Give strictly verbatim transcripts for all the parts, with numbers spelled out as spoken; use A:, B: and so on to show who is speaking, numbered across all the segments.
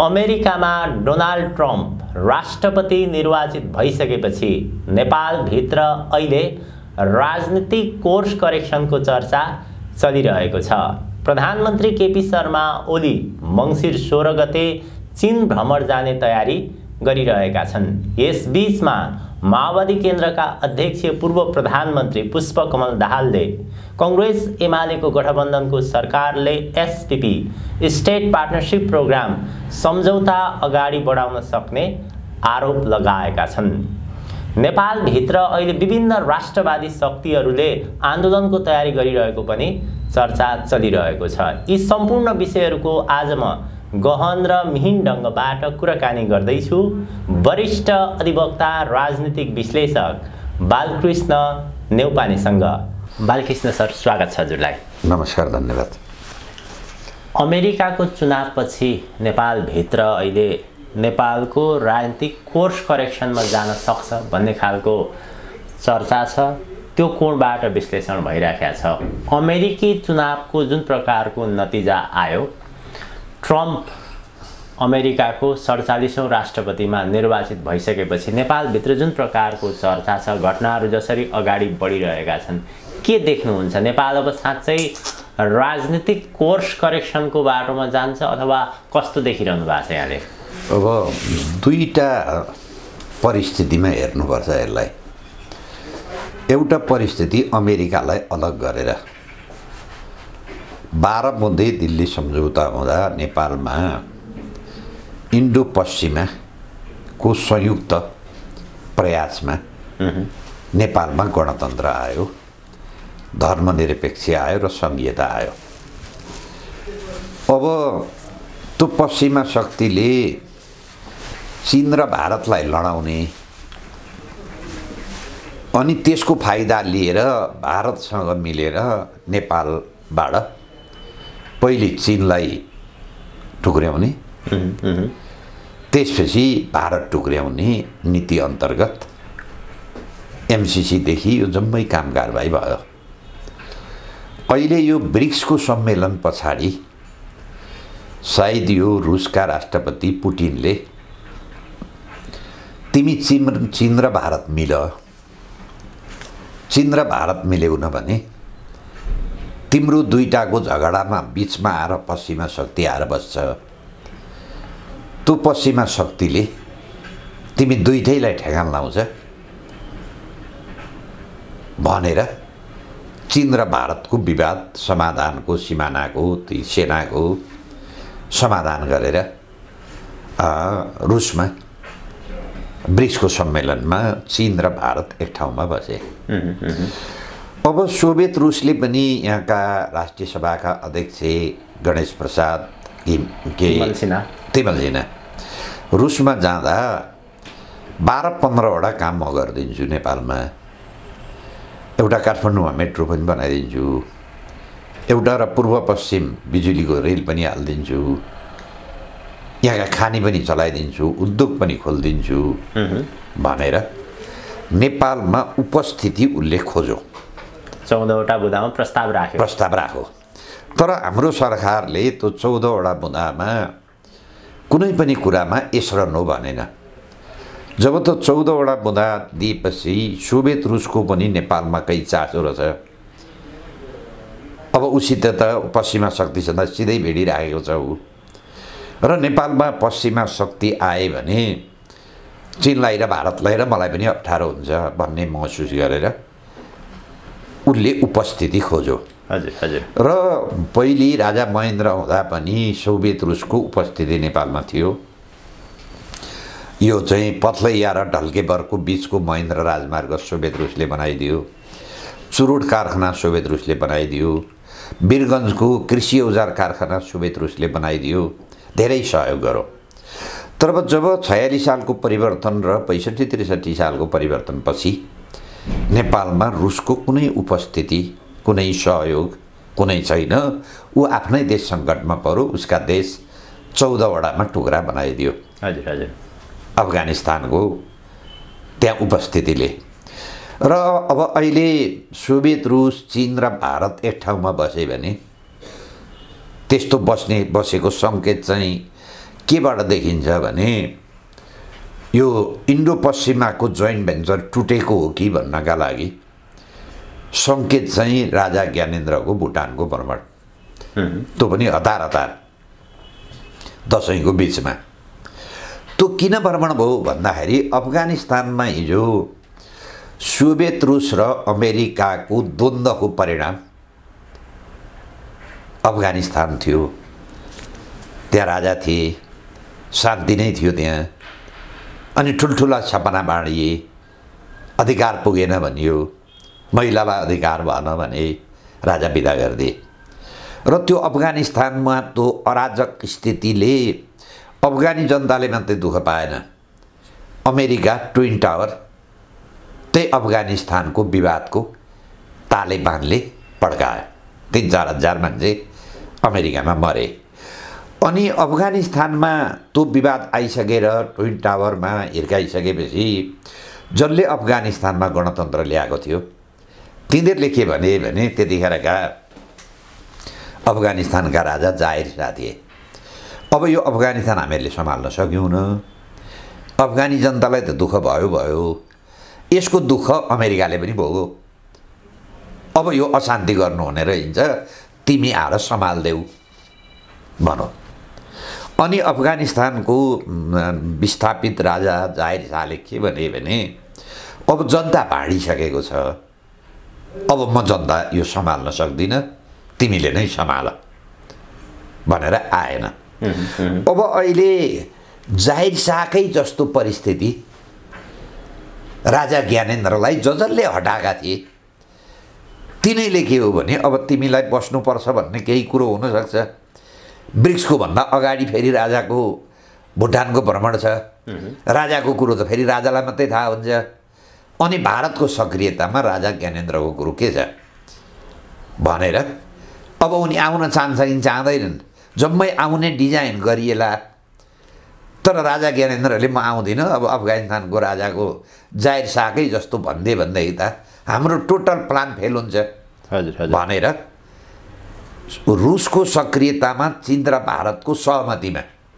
A: अमेरिकामा Donald Trump राष्ट्रपति निर्वाचित भइसकेपछि नेपालभित्र अहिले राजनीतिक कोर्स करेक्सनको चर्चा चलिरहेको छ। प्रधानमन्त्री केपी शर्मा ओली मङ्सिर सोह्र गते चीन भ्रमण जाने तयारी गरिरहेका छन्। यस बीचमा माओवादी केन्द्रका अध्यक्ष पूर्व प्रधानमन्त्री पुष्पकमल दाहालले कांग्रेस एमालेको गठबन्धनको सरकारले एसपीपी स्टेट पार्टनरशिप प्रोग्राम सम्झौता अगाडि बढाउन सक्ने आरोप लगाएका छन्। नेपालभित्र अहिले विभिन्न राष्ट्रवादी शक्तिहरूले आन्दोलनको तयारी गरिरहेको पनि चर्चा चलिरहेको छ। यी सम्पूर्ण विषयहरूको आज म गहन र मिहिन ढङ्गबाट कुराकानी गर्दैछु वरिष्ठ अधिवक्ता राजनीतिक विश्लेषक बालकृष्ण नेउपानेसँग। बालकृष्ण सर, स्वागत छ हजुरलाई।
B: नमस्कार, धन्यवाद।
A: अमेरिकाको चुनावपछि नेपालभित्र अहिले नेपालको राजनीतिक कोर्स करेक्सनमा जान सक्छ भन्ने खालको चर्चा छ। त्यो कोणबाट विश्लेषण भइरहेको छ। अमेरिकी चुनावको जुन प्रकारको नतिजा आयो, ट्रम्प अमेरिकाको सडचालिसौँ राष्ट्रपतिमा निर्वाचित भइसकेपछि नेपालभित्र जुन प्रकारको चर्चा छ, घटनाहरू जसरी अगाडि बढिरहेका छन्, के देख्नुहुन्छ? नेपाल अब साँच्चै राजनीतिक कोर्स करेक्सनको बाटोमा जान्छ अथवा कस्तो देखिरहनु भएको छ यहाँले?
B: अब दुईटा परिस्थितिमा हेर्नुपर्छ यसलाई। एउटा परिस्थिति अमेरिकालाई अलग गरेर बाह्र बुँदे दिल्ली सम्झौता हुँदा नेपालमा इन्डो पश्चिमाको संयुक्त प्रयासमा नेपालमा गणतन्त्र आयो, धर्मनिरपेक्ष आयो र सङ्घीयता आयो। अब त्यो पश्चिमा शक्तिले चीन र भारतलाई लडाउने अनि त्यसको फाइदा लिएर भारतसँग मिलेर नेपालबाट पहिले चीनलाई टुक्र्याउने, त्यसपछि भारत टुक्र्याउने नीति अन्तर्गत एमसिसीदेखि यो जम्मै काम कारबाही भयो। अहिले यो ब्रिक्सको सम्मेलन पछाडि सायद यो रुसका राष्ट्रपति पुटिनले तिमी चीन चीन र भारत मिल, चीन र भारत मिल्यौ न भने तिम्रो दुईटाको झगडामा बिचमा आएर पश्चिमा शक्ति आएर बस्छ। त्यो पश्चिमा शक्तिले तिमी दुईटैलाई ठेगान लाउँछ भनेर चीन र भारतको विवाद समाधानको सिमानाको ती सेनाको समाधान गरेर रुसमा ब्रिक्सको सम्मेलनमा चीन र भारत एक ठाउँमा बसे। अब सोभियत रुसले पनि यहाँका राष्ट्रिय सभाका अध्यक्ष गणेश प्रसाद तिमल्सिना रुसमा जाँदा बाह्र पन्ध्रवटा काम म गरिदिन्छु नेपालमा। एउटा काठमाडौँमा मेट्रो पनि बनाइदिन्छु, एउटा र पूर्व पश्चिम बिजुलीको रेल पनि हालिदिन्छु, यहाँका खानी पनि चलाइदिन्छु, उद्योग पनि खोलिदिन्छु भनेर नेपालमा उपस्थिति उसले खोज्यो।
A: चौधवटा बुँदामा प्रस्ताव राख्यो
B: प्रस्ताव राख्यो तर हाम्रो सरकारले त्यो चौधवटा बुँदामा कुनै पनि कुरामा यस र नो भनेन। जब त चौधवटा बुँदा दिएपछि सोभियत रुसको पनि नेपालमा केही चासो रहेछ। अब उसित त पश्चिमा शक्तिसँग सिधै भेडिराखेको छ ऊ, र नेपालमा पश्चिमा शक्ति आए भने चीनलाई र भारतलाई र मलाई पनि अप्ठ्यारो हुन्छ भन्ने महसुस गरेर उसले उपस्थिति खोज्यो।
A: हजुर हजुर।
B: र पहिले राजा महेन्द्र हुँदा पनि सोभियत रुसको उपस्थिति नेपालमा थियो। यो चाहिँ पथलैया र ढल्केबरको बिचको महेन्द्र राजमार्ग सोभियत रुसले बनाइदियो, चुरुट कारखाना सोभियत रुसले बनाइदियो, वीरगन्जको कृषि औजार कारखाना सोभियत रुसले बनाइदियो, धेरै सहयोग गर्यो। तर जब छयालिस सालको परिवर्तन र पैँसठी त्रिसठी सालको परिवर्तनपछि नेपालमा रुसको कुनै उपस्थिति, कुनै सहयोग कुनै छैन। ऊ आफ्नै देश सङ्कटमा पर्यो, उसका देश चौधवटामा टुक्रा बनाइदियो।
A: हजुर हजुर।
B: अफगानिस्तानको त्यहाँ उपस्थितिले र अब अहिले सोभियत रुस, चीन र भारत एक ठाउँमा बसे भने त्यस्तो बस्ने बसेको सङ्केत चाहिँ केबाट देखिन्छ भने यो इन्डो पश्चिमाको जोइन्ट भेन्चर टुटेको हो कि भन्नका लागि सङ्केत चाहिँ राजा ज्ञानेन्द्रको भुटानको भ्रमण, त्यो पनि हतार हतार दसैँको बिचमा। त्यो किन भ्रमण भयो भन्दाखेरि अफगानिस्तानमा हिजो सोभियत रुस र अमेरिकाको द्वन्द्वको परिणाम अफगानिस्तान थियो। त्यहाँ राजा थिए, शान्ति नै थियो त्यहाँ, अनि ठुल्ठुला सपना बाँडिए, अधिकार पुगेन भनियो, महिलालाई अधिकार भएन भने राजा बिदा गरिदिए र त्यो अफगानिस्तानमा त्यो अराजक स्थितिले अफगानी जनताले मात्रै दुःख पाएन, अमेरिका ट्विन टावर त्यही अफगानिस्तानको विवादको तालेबानले पड्कायो, तिन चार हजार मान्छे अमेरिकामा मरे। अनि अफगानिस्तानमा त्यो विवाद आइसकेर ट्विन टावरमा हिर्काइसकेपछि जसले अफगानिस्तानमा गणतन्त्र ल्याएको थियो तिनीहरूले के भने भने त्यतिखेरका अफगानिस्तानका राजा जाहिर शाह थिए। अब यो अफगानिस्तान हामीहरूले सम्हाल्न सक्यौँ, अफगानी जनतालाई त दुःख भयो भयो, यसको दुःख अमेरिकाले पनि भोग्यो। अब यो अशान्ति गर्नुहुने रहन्छ, तिमी आएर सम्हाल्देऊ भनौँ। अनि अफगानिस्तानको विस्थापित राजा जाहिर शाहले के भने भने अब जनता भाँडिसकेको छ, अब म जनता यो सम्हाल्न सक्दिनँ, तिमीले नै सम्हाल भनेर आएन। अब अहिले जाहिर शाहकै जस्तो परिस्थिति राजा ज्ञानेन्द्रलाई ज जसले हटाएका थिए तिनैले के हो भने अब तिमीलाई बस्नुपर्छ भन्ने केही कुरो हुनसक्छ। ब्रिक्सको भन्दा अगाडि फेरि राजाको भुटानको भ्रमण छ, राजाको कुरो त फेरि राजालाई मात्रै थाहा हुन्छ। अनि भारतको सक्रियतामा राजा ज्ञानेन्द्रको कुरो के छ भनेर अब उनी आउन चाहन्छ कि चाहँदैनन्, जम्मै आउने डिजाइन गरिएला। तर राजा ज्ञानेन्द्रले म आउँदिनँ, अब अफगानिस्तानको राजाको जाहिर शाहकै जस्तो भन्दै भन्दै त हाम्रो टोटल प्लान फेल हुन्छ भनेर रुसको सक्रियतामा चीन र भारतको सहमतिमा,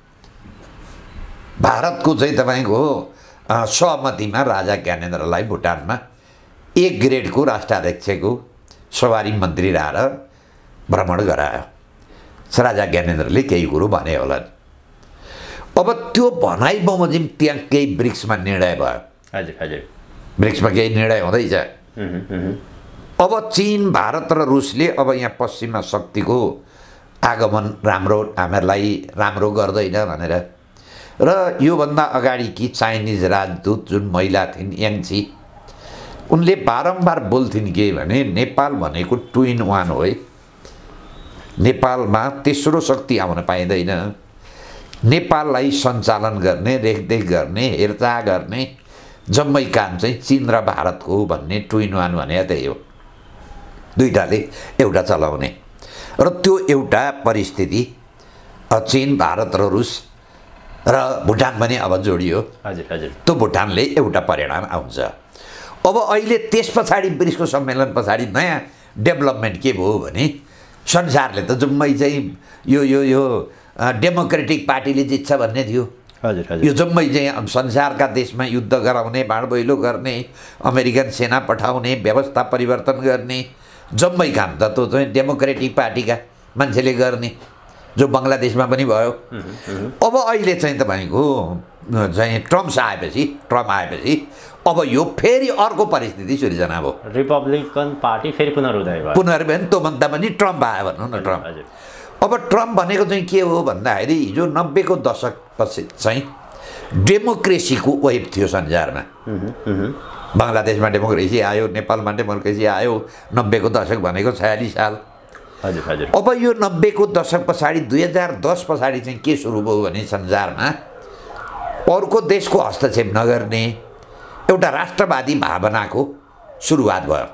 B: भारतको चाहिँ तपाईँको सहमतिमा राजा ज्ञानेन्द्रलाई भुटानमा एक ग्रेडको राष्ट्राध्यक्षको सवारी मन्त्री रहेर भ्रमण गरायो। राजा ज्ञानेन्द्रले केही कुरो भने होलान्। अब त्यो भनाइ बमोजिम त्यहाँ केही ब्रिक्समा निर्णय भयो।
A: हजुर हजुर
B: ब्रिक्समा केही निर्णय हुँदैछ। अब चीन भारत र रुसले अब यहाँ पश्चिमा शक्तिको आगमन राम्रो हामीहरूलाई राम्रो गर्दैन भनेर र योभन्दा अगाडि कि चाइनिज राजदूत जुन महिला थिइन् याङ्ची, उनले बारम्बार बोल्थिन् के भने नेपाल भनेको टु इन वान हो है, नेपालमा तेस्रो शक्ति आउन पाइँदैन, नेपाललाई सञ्चालन गर्ने, रेखदेख गर्ने, हेरचाह गर्ने जम्मै काम चाहिँ चीन र भारतको भन्ने टु इन वान भने त्यही हो, दुईटाले एउटा चलाउने। र त्यो एउटा परिस्थिति चीन भारत र रुस र भुटान पनि अब जोडियो।
A: हजुर हजुर
B: त्यो भुटानले एउटा परिणाम आउँछ। अब अहिले त्यस पछाडि ब्रिक्सको सम्मेलन पछाडि नयाँ डेभलपमेन्ट के भयो भने संसारले त जम्मै चाहिँ यो यो यो डेमोक्रेटिक पार्टीले जित्छ भन्ने थियो।
A: हजुर हजुर
B: यो जम्मै चाहिँ संसारका देशमा युद्ध गराउने, बाँडबैलो गर्ने, अमेरिकन सेना पठाउने, व्यवस्था परिवर्तन गर्ने जम्मै काम त त्यो चाहिँ डेमोक्रेटिक पार्टीका मान्छेले गर्ने, जो बङ्गलादेशमा पनि भयो। अब अहिले चाहिँ तपाईँको चाहिँ ट्रम्प आएपछि ट्रम्प आएपछि अब यो फेरि अर्को परिस्थिति सृजना भयो।
A: रिपब्लिकन पार्टी फेरि पुनरुदय भयो।
B: पुनरुदय त्योभन्दा पनि ट्रम्प आयो भनौँ न। ट्रम्प अब ट्रम्प भनेको चाहिँ के हो भन्दाखेरि हिजो नब्बेको दशकपछि चाहिँ डेमोक्रेसीको वेभ थियो संसारमा। बङ्गलादेशमा डेमोक्रेसी आयो, नेपालमा डेमोक्रेसी आयो, नब्बेको दशक भनेको छयालिस साल।
A: हजुर हजुर
B: अब यो नब्बेको दशक पछाडि दुई हजार दस पछाडि चाहिँ के सुरु भयो भने संसारमा अर्को देशको हस्तक्षेप नगर्ने एउटा राष्ट्रवादी भावनाको सुरुवात भयो।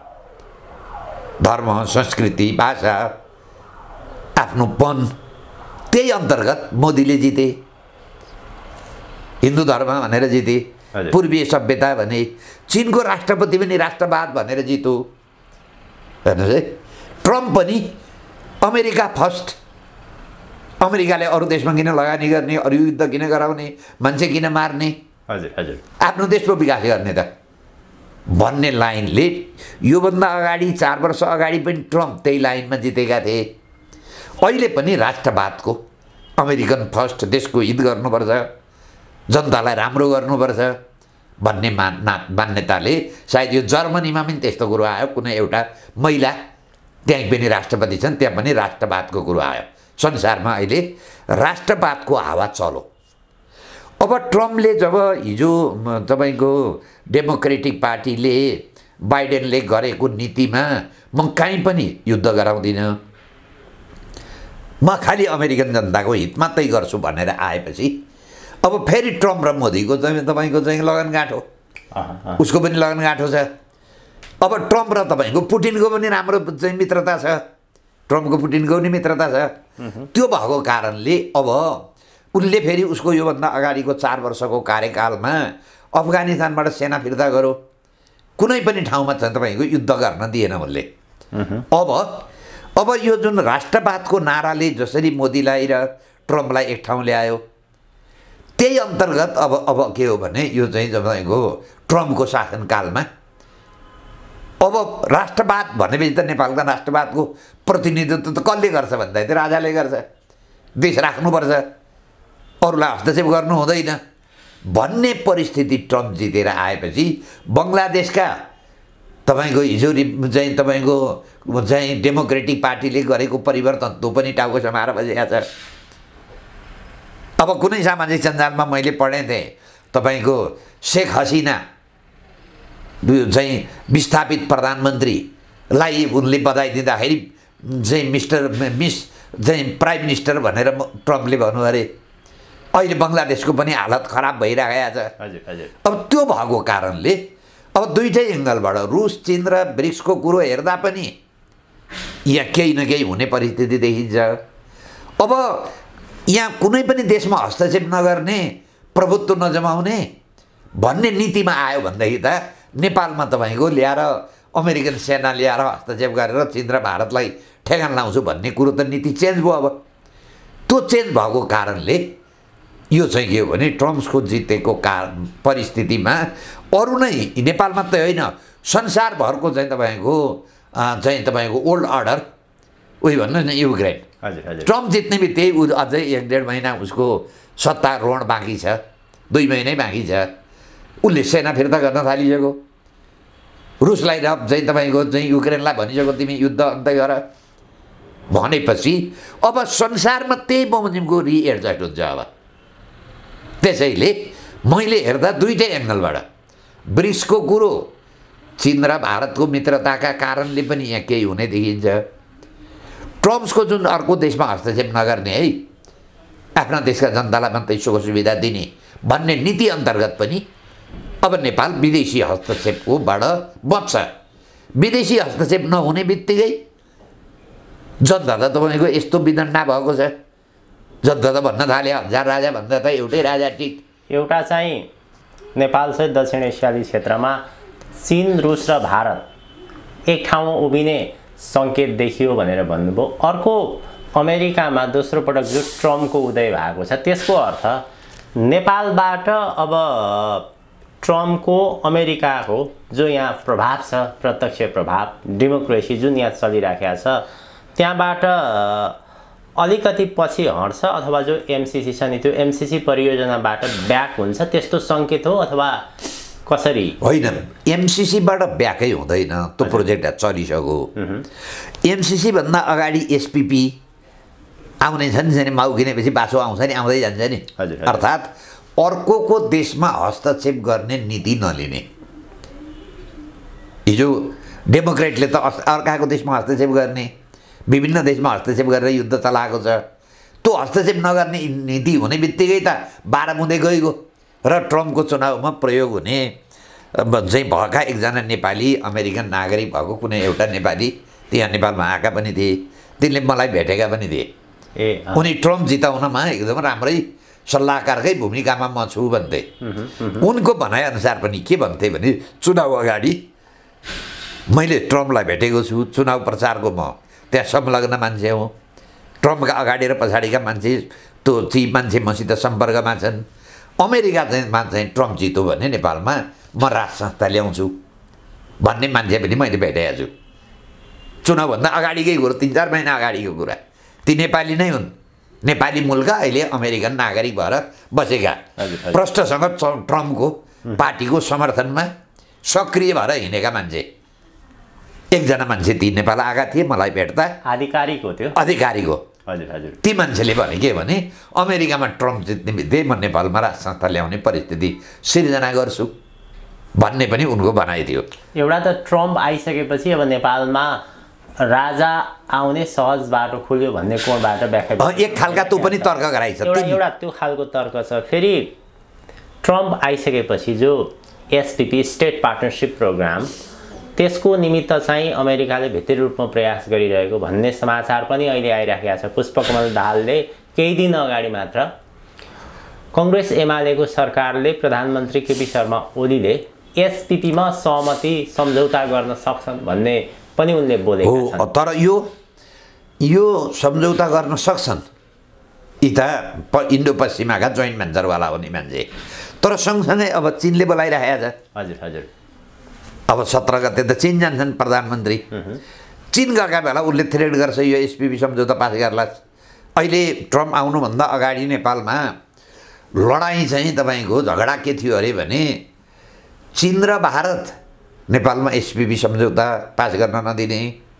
B: धर्म, संस्कृति, भाषा, आफ्नोपन, त्यही अन्तर्गत मोदीले जिते। हिन्दू धर्म भनेर जिते, पूर्वीय सभ्यता भने, चीनको राष्ट्रपति पनि राष्ट्रवाद भनेर जितो। हेर्नुहोस् है, ट्रम्प पनि अमेरिका फर्स्ट अमेरिकाले अरू देशमा किन लगानी गर्ने, अरू युद्ध किन गराउने, मान्छे किन मार्ने,
A: हजुर हजुर
B: आफ्नो देश पो विकास गर्ने त भन्ने लाइनले योभन्दा अगाडि चार वर्ष अगाडि पनि ट्रम्प त्यही लाइनमा जितेका थिए। अहिले पनि राष्ट्रवादको अमेरिकन फर्स्ट, देशको हित गर्नुपर्छ, जनतालाई राम्रो गर्नुपर्छ भन्ने मान्ना मान्यताले सायद यो जर्मनीमा पनि त्यस्तो कुरो आयो। कुनै एउटा महिला त्यहीँ पनि राष्ट्रपति छन्, त्यहाँ पनि राष्ट्रवादको कुरो आयो। संसारमा अहिले राष्ट्रवादको हावा चलो। अब ट्रम्पले जब हिजो तपाईँको डेमोक्रेटिक पार्टीले बाइडेनले गरेको नीतिमा म कहीँ पनि युद्ध गराउँदिनँ, म खालि अमेरिकन जनताको हित मात्रै गर्छु भनेर आएपछि अब फेरि ट्रम्प र मोदीको चाहिँ तपाईँको चाहिँ लगनगाँठ हो, उसको पनि लगनगाँठ छ। अब ट्रम्प र तपाईँको पुटिनको पनि राम्रो चाहिँ मित्रता छ, ट्रम्पको पुटिनको पनि मित्रता छ। त्यो भएको कारणले अब उनले फेरि उसको योभन्दा अगाडिको चार वर्षको कार्यकालमा अफगानिस्तानबाट सेना फिर्ता गरो, कुनै पनि ठाउँमा चाहिँ तपाईँको युद्ध गर्न दिएन उनले। अब अब यो जुन राष्ट्रवादको नाराले जसरी मोदीलाई र ट्रम्पलाई एक ठाउँ ल्यायो, त्यही अन्तर्गत अब अब के हो भने यो चाहिँ तपाईँको ट्रम्पको शासनकालमा अब राष्ट्रवाद भनेपछि त नेपालका राष्ट्रवादको प्रतिनिधित्व त कसले गर्छ भन्दाखेरि राजाले गर्छ, देश राख्नुपर्छ, अरूलाई हस्तक्षेप गर्नु हुँदैन भन्ने परिस्थिति ट्रम्प जितेर आएपछि बङ्गलादेशका तपाईँको हिजो चाहिँ तपाईँको चाहिँ डेमोक्रेटिक पार्टीले गरेको परिवर्तन त्यो पनि टाउको समाएर बसेको छ। अब कुनै सामाजिक सञ्जालमा मैले पढेँ थिएँ तपाईँको शेख हसिना चाहिँ विस्थापित प्रधानमन्त्रीलाई उनले बधाई दिँदाखेरि चाहिँ मिस्टर मिस चाहिँ प्राइम मिनिस्टर भनेर ट्रम्पले भन्नु अरे। अहिले बङ्गलादेशको पनि हालत खराब भइरहेको छ।
A: हजुर हजुर
B: अब त्यो भएको कारणले अब दुईटै एङ्गलबाट रुस चीन र ब्रिक्सको कुरो हेर्दा पनि यहाँ केही न केही हुने परिस्थिति देखिन्छ। अब यहाँ कुनै पनि देशमा हस्तक्षेप नगर्ने, प्रभुत्व नजमाउने भन्ने नीतिमा आयो भनेदेखि त नेपालमा तपाईँको ल्याएर अमेरिकन सेना ल्याएर हस्तक्षेप गरेर चीन र भारतलाई ठेगान लाउँछु भन्ने कुरो त नीति चेन्ज भयो। अब त्यो चेन्ज भएको कारणले यो चाहिँ के हो भने ट्रम्पको जितेको कारण परिस्थितिमा अरू नै नेपाल मात्रै होइन संसारभरको चाहिँ तपाईँको चाहिँ तपाईँको ओल्ड अर्डर उयो भन्नु न युक्रेन,
A: हजुर हजुर
B: ट्रम्प जित्ने बित्तिकै उ अझै एक डेढ महिना उसको सत्तारोहण बाँकी छ, दुई महिनै बाँकी छ, उसले सेना फिर्ता गर्न थालिसक्यो। रुसलाई र चाहिँ तपाईँको चाहिँ युक्रेनलाई भनिसक्यो तिमी युद्ध अन्त गर भनेपछि अब संसारमा त्यही बमोजिमको रिएडजस्ट हुन्छ। अब त्यसैले मैले हेर्दा दुईटै एङ्गलबाट ब्रिक्सको कुरो चीन र भारतको मित्रताका कारणले पनि यहाँ केही हुने देखिन्छ। ट्रम्पको जुन अर्को देशमा हस्तक्षेप नगर्ने है, आफ्ना देशका जनतालाई मात्रै सुख सुविधा दिने भन्ने नीति अन्तर्गत पनि अब नेपाल विदेशी हस्तक्षेपकोबाट बच्छ। विदेशी हस्तक्षेप नहुने बित्तिकै जनता त तपाईँको यस्तो विदण्डा भएको छ, जनता त भन्न थाले हजार राजा भन्दा त एउटै राजा ठिक।
A: एउटा चाहिँ नेपाल चाहिँ दक्षिण एसियाली क्षेत्रमा चीन, रुस र भारत एक ठाउँमा उभिने सङ्केत देखियो भनेर भन्नुभयो। अर्को अमेरिकामा दोस्रो पटक जो ट्रम्पको उदय भएको छ त्यसको अर्थ नेपालबाट अब ट्रम्पको अमेरिकाको जो यहाँ प्रभाव छ, प्रत्यक्ष प्रभाव, डेमोक्रेसी जुन यहाँ चलिराखेको छ त्यहाँबाट अलिकति पछि हट्छ अथवा जो एमसिसी छ नि त्यो एमसिसी परियोजनाबाट ब्याक हुन्छ, त्यस्तो सङ्केत हो अथवा कसरी?
B: होइन, एमसिसीबाट ब्याकै हुँदैन, त्यो प्रोजेक्ट चलिसक्यो। एमसिसी भन्दा अगाडि एसपिपी आउने छ नि, माउ किनेपछि बाछो आउँछ नि, आउँदै जान्छ नि। अर्थात् अर्कोको देशमा हस्तक्षेप गर्ने नीति नलिने। हिजो डेमोक्रेटले त अर्काको देशमा हस्तक्षेप गर्ने, विभिन्न देशमा हस्तक्षेप गरेर युद्ध चलाएको छ। त्यो हस्तक्षेप नगर्ने नीति हुने बित्तिकै त बाह्रमुदे गइगयो र ट्रम्पको चुनावमा प्रयोग हुने चाहिँ भएका एकजना नेपाली अमेरिकन नागरिक भएको कुनै एउटा नेपाली त्यहाँ नेपालमा आएका पनि थिए, तिनले मलाई भेटेका पनि थिए।
A: ए
B: उनी ट्रम्प जिताउनमा एकदम राम्रै सल्लाहकारकै भूमिकामा म छु भन्थे। उनको भनाइअनुसार पनि के भन्थे भने चुनाव अगाडि मैले ट्रम्पलाई भेटेको छु, चुनाव प्रचारको म त्यहाँ संलग्न मान्छे हुँ, ट्रम्पका अगाडि र पछाडिका मान्छे त्यो ती मान्छे मसित सम्पर्कमा छन्। अमेरिका चाहिँ मा चाहिँ ट्रम्प जित्यो भने नेपालमा म राज संस्था ल्याउँछु भन्ने मान्छे पनि मैले भेटेको छु। चुनावभन्दा अगाडिकै कुरो, तिन चार महिना अगाडिको कुरा। ती नेपाली नै हुन्, नेपाली मूलका अहिले अमेरिकन नागरिक भएर बसेका, प्रष्टसँग ट्रम्पको पार्टीको समर्थनमा सक्रिय भएर हिँडेका मान्छे। एकजना मान्छे ती नेपाल आएका थिए, मलाई भेट्दा
A: आधिकारिक हो त्यो,
B: अधिकारिक हो।
A: हजुर हजुर।
B: ती मान्छेले भने के भने अमेरिकामा ट्रम्प जित्ने बित्तिकै म नेपालमा राज संस्था ल्याउने परिस्थिति सिर्जना गर्छु भन्ने पनि उनको भनाइ थियो।
A: एउटा त ट्रम्प आइसकेपछि अब नेपालमा राजा आउने सहज बाटो खुल्यो भन्ने कोणबाट व्याख्या
B: एक खालका त्यो पनि तर्क गराइछ।
A: एउटा एउटा त्यो खालको तर्क छ। फेरि ट्रम्प आइसकेपछि जो एसपीपी स्टेट पार्टनरसिप प्रोग्राम, त्यसको निमित्त चाहिँ अमेरिकाले भित्री रूपमा प्रयास गरिरहेको भन्ने समाचार पनि अहिले आइराखेको छ। पुष्पकमल दाहालले केही दिन अगाडि मात्र कङ्ग्रेस एमालेको सरकारले प्रधानमन्त्री केपी शर्मा ओलीले एसपीपीमा सहमति सम्झौता गर्न सक्छन् भन्ने पनि उनले बोलेका छन्।
B: तर यो यो सम्झौता गर्न सक्छन् यी त इन्डो पश्चिमाका जोइन्ट भेन्चरवाला हुने मान्छे। तर सँगसँगै अब चीनले बोलाइरहेको छ।
A: हजुर हजुर।
B: अब सत्र गते त चीन जान्छन् प्रधानमन्त्री। चीन गएका बेला उसले थ्रेड गर्छ यो एसपीपी सम्झौता पास गर्ला। अहिले ट्रम्प आउनुभन्दा अगाडि नेपालमा लडाइँ चाहिँ तपाईँको झगडा के थियो अरे भने चीन र भारत नेपालमा एसपीपी सम्झौता पास गर्न नदिने।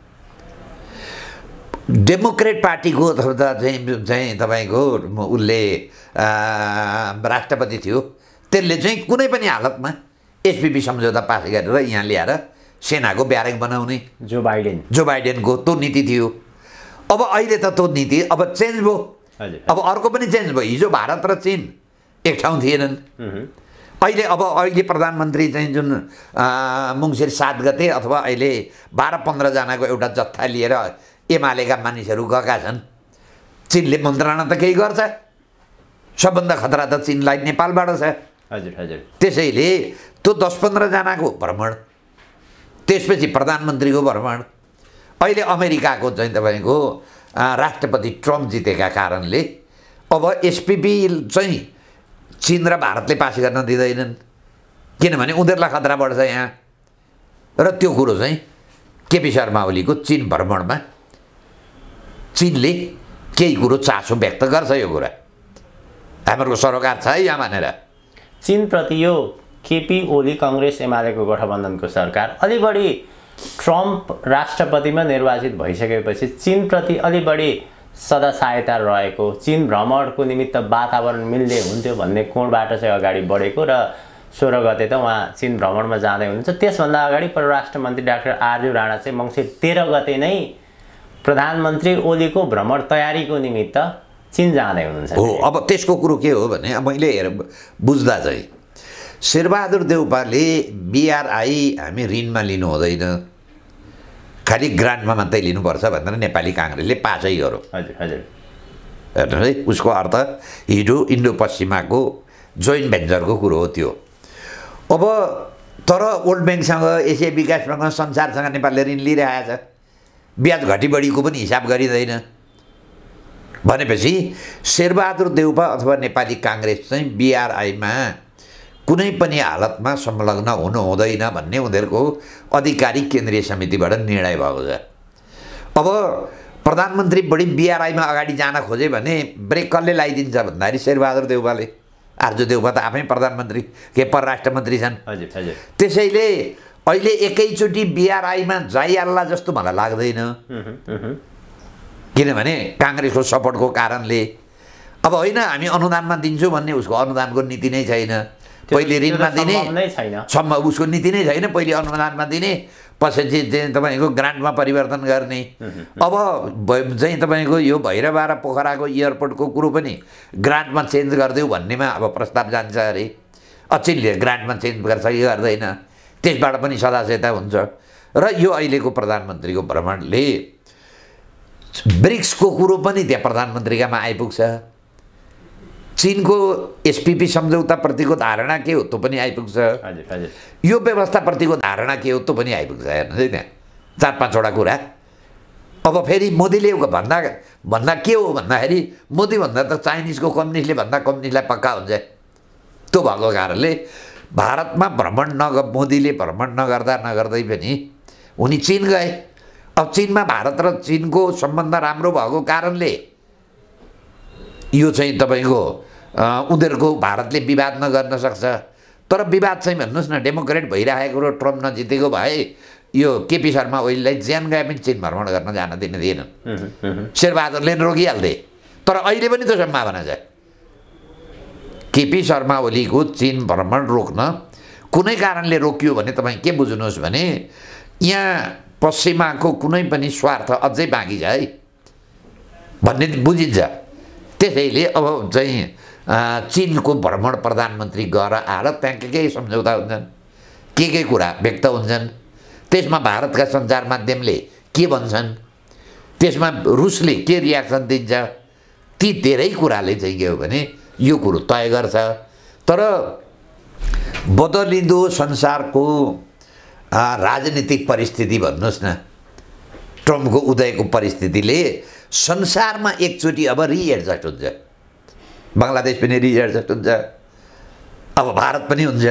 B: डेमोक्रेट पार्टीको चाहिँ चाहिँ तपाईँको उसले राष्ट्रपति थियो, त्यसले चाहिँ कुनै पनि हालतमा एसपीपी सम्झौता पास गरेर यहाँ ल्याएर सेनाको ब्यारेक बनाउने
A: जो बाइडेन
B: जो बाइडेनको त्यो नीति थियो। अब अहिले त त्यो नीति अब चेन्ज भयो। अब अर्को पनि चेन्ज भयो। हिजो भारत र चीन एक ठाउँ थिएनन्। अहिले अब अहिले प्रधानमन्त्री चाहिँ जुन मङ्सिर सात गते अथवा अहिले बाह्र पन्ध्रजनाको एउटा जत्था लिएर एमालेका मानिसहरू गएका छन्। चीनले मन्त्रणा त केही गर्छ, सबभन्दा खतरा त चीनलाई नेपालबाट छ।
A: हजुर हजुर।
B: त्यसैले त्यो दस पन्ध्रजनाको भ्रमण, त्यसपछि प्रधानमन्त्रीको भ्रमण, अहिले अमेरिकाको चाहिँ तपाईँको राष्ट्रपति ट्रम्प जितेका कारणले अब एसपीपी चाहिँ चीन र भारतले पास गर्न दिँदैनन्, किनभने उनीहरूलाई खतरा बढ्छ यहाँ। र त्यो कुरो चाहिँ केपी शर्मा ओलीको चीन भ्रमणमा चीनले केही कुरो चासो व्यक्त गर्छ। यो कुरा हाम्रो सरोकार छ है यहाँ भनेर।
A: चीनप्रति यो केपी ओली कङ्ग्रेस एमालेको गठबन्धनको सरकार अलि बढी ट्रम्प राष्ट्रपतिमा निर्वाचित भइसकेपछि चीनप्रति अलि बढी सदा सहायता रहेको, चीन भ्रमणको निमित्त वातावरण मिल्ने हुन्थ्यो भन्ने कोणबाट चाहिँ अगाडि बढेको र सोह्र गते त उहाँ चीन भ्रमणमा जाँदै हुनुहुन्छ। त्यसभन्दा अगाडि परराष्ट्र मन्त्री डाक्टर आरजु राणा चाहिँ मङ्सिर तेह्र गते नै प्रधानमन्त्री ओलीको भ्रमण तयारीको निमित्त चीन जाँदै हुनुहुन्छ।
B: हो, अब त्यसको कुरो के हो भने मैले हेर बुझ्दा चाहिँ शेरबहादुर देउपाले बिआरआई हामी ऋणमा लिनु हुँदैन, खालि ग्रान्टमा मात्रै लिनुपर्छ भनेर नेपाली काङ्ग्रेसले पासै गर्यो।
A: हजुर हजुर।
B: हेर्नु है, उसको अर्थ हिजो इन्डो पश्चिमाको जोइन्ट भेन्चरको कुरो हो त्यो। अब तर वर्ल्ड ब्याङ्कसँग, एसिया विकाससँग, संसारसँग नेपालले ऋण लिइरहेको छ, ब्याज घटी बढीको पनि हिसाब गरिँदैन भनेपछि शेरबहादुर देउपा अथवा नेपाली काङ्ग्रेस चाहिँ बिआरआईमा कुनै पनि हालतमा संलग्न हुनु हुँदैन भन्ने उनीहरूको आधिकारिक केन्द्रीय समितिबाट निर्णय भएको छ। अब प्रधानमन्त्री बढी बिआरआईमा अगाडि जान खोजे भने ब्रेक कसले लगाइदिन्छ भन्दाखेरि शेरबहादुर देउपाले। आरजु देउपा त आफै प्रधानमन्त्री के परराष्ट्र मन्त्री छन्।
A: हजुर हजुर।
B: त्यसैले अहिले एकैचोटि बिआरआईमा जाइहाल्ला जस्तो मलाई लाग्दैन, किनभने काङ्ग्रेसको सपोर्टको कारणले। अब होइन हामी अनुदानमा दिन्छौँ भन्ने उसको अनुदानको नीति नै छैन। पहिले ऋणमा दिने सम्म उसको नीति नै छैन, पहिले अनुदानमा दिने, पछि चाहिँ तपाईँको ग्रान्टमा परिवर्तन गर्ने। अब चाहिँ तपाईँको यो भैरवा र पोखराको एयरपोर्टको कुरो पनि ग्रान्टमा चेन्ज गरिदेऊ भन्नेमा अब प्रस्ताव जान्छ अरे। अचीनले ग्रान्टमा चेन्ज गर्छ कि गर्दैन, त्यसबाट पनि सदासयता हुन्छ। र यो अहिलेको प्रधानमन्त्रीको भ्रमणले ब्रिक्सको कुरो पनि त्यहाँ प्रधानमन्त्रीकामा आइपुग्छ। चीनको एसपीपी सम्झौताप्रतिको धारणा के हो त्यो पनि आइपुग्छ।
A: हजुर हजुर।
B: यो व्यवस्थाप्रतिको धारणा के हो त्यो पनि आइपुग्छ। हेर्नुहोस् है, त्यहाँ चार पाँचवटा कुरा अब फेरि मोदीले भन्दा भन्दा के हो भन्दाखेरि मोदी भन्दा त चाइनिजको कम्युनिस्टले भन्दा कम्युनिस्टलाई पक्का हुन्छ। त्यो भएको कारणले भारतमा भ्रमण नग मोदीले भ्रमण नगर्दा नगर्दै पनि उनी चीन गए। अब चीनमा भारत र चीनको सम्बन्ध राम्रो भएको कारणले यो चाहिँ तपाईँको उनीहरूको भारतले विवाद नगर्न सक्छ। तर विवाद चाहिँ भन्नुहोस् न डेमोक्रेट भइरहेको र ट्रम्प नजितेको भए यो केपी शर्मा ओलीलाई ज्यान गए पनि चीन भ्रमण गर्न जान दिने थिएनन्। शेरबहादुरले रोकिहाल्थे। तर अहिले पनि त्यो सम्भावना छ। केपी शर्मा ओलीको चीन भ्रमण रोक्न कुनै कारणले रोकियो भने तपाईँ के बुझ्नुहोस् भने यहाँ पश्चिमाको कुनै पनि स्वार्थ अझै बाँकी छ है भन्ने बुझिन्छ। त्यसैले अब चाहिँ चीनको भ्रमण प्रधानमन्त्री गएर आएर त्यहाँ के के सम्झौता हुन्छन्, के के कुरा व्यक्त हुन्छन्, त्यसमा भारतका सञ्चार माध्यमले के भन्छन्, त्यसमा रुसले के रियाक्सन दिन्छ, ती धेरै कुराले चाहिँ के हो भने यो कुरो तय गर्छ। तर बदलिँदो संसारको राजनीतिक परिस्थिति भन्नुहोस् न, ट्रम्पको उदयको परिस्थितिले संसारमा एकचोटि अब रिएडजस्ट हुन्छ। बङ्गलादेश पनि रिएडजस्ट हुन्छ, अब भारत पनि हुन्छ,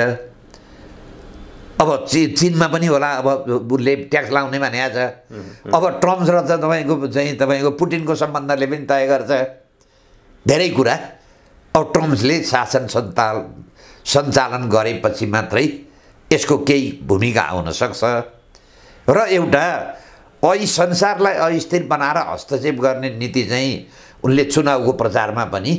B: अब ची चीनमा पनि होला। अब उसले ट्याक्स लाउने भनेको छ। अब ट्रम्प र त तपाईँको चाहिँ तपाईँको पुटिनको सम्बन्धले पनि तय गर्छ धेरै कुरा। अब ट्रम्पले शासन सञ्चाल सञ्चालन गरेपछि मात्रै यसको केही भूमिका आउन सक्छ। र एउटा अहि संसारलाई अस्थिर बनाएर हस्तक्षेप गर्ने नीति चाहिँ उनले चुनावको प्रचारमा पनि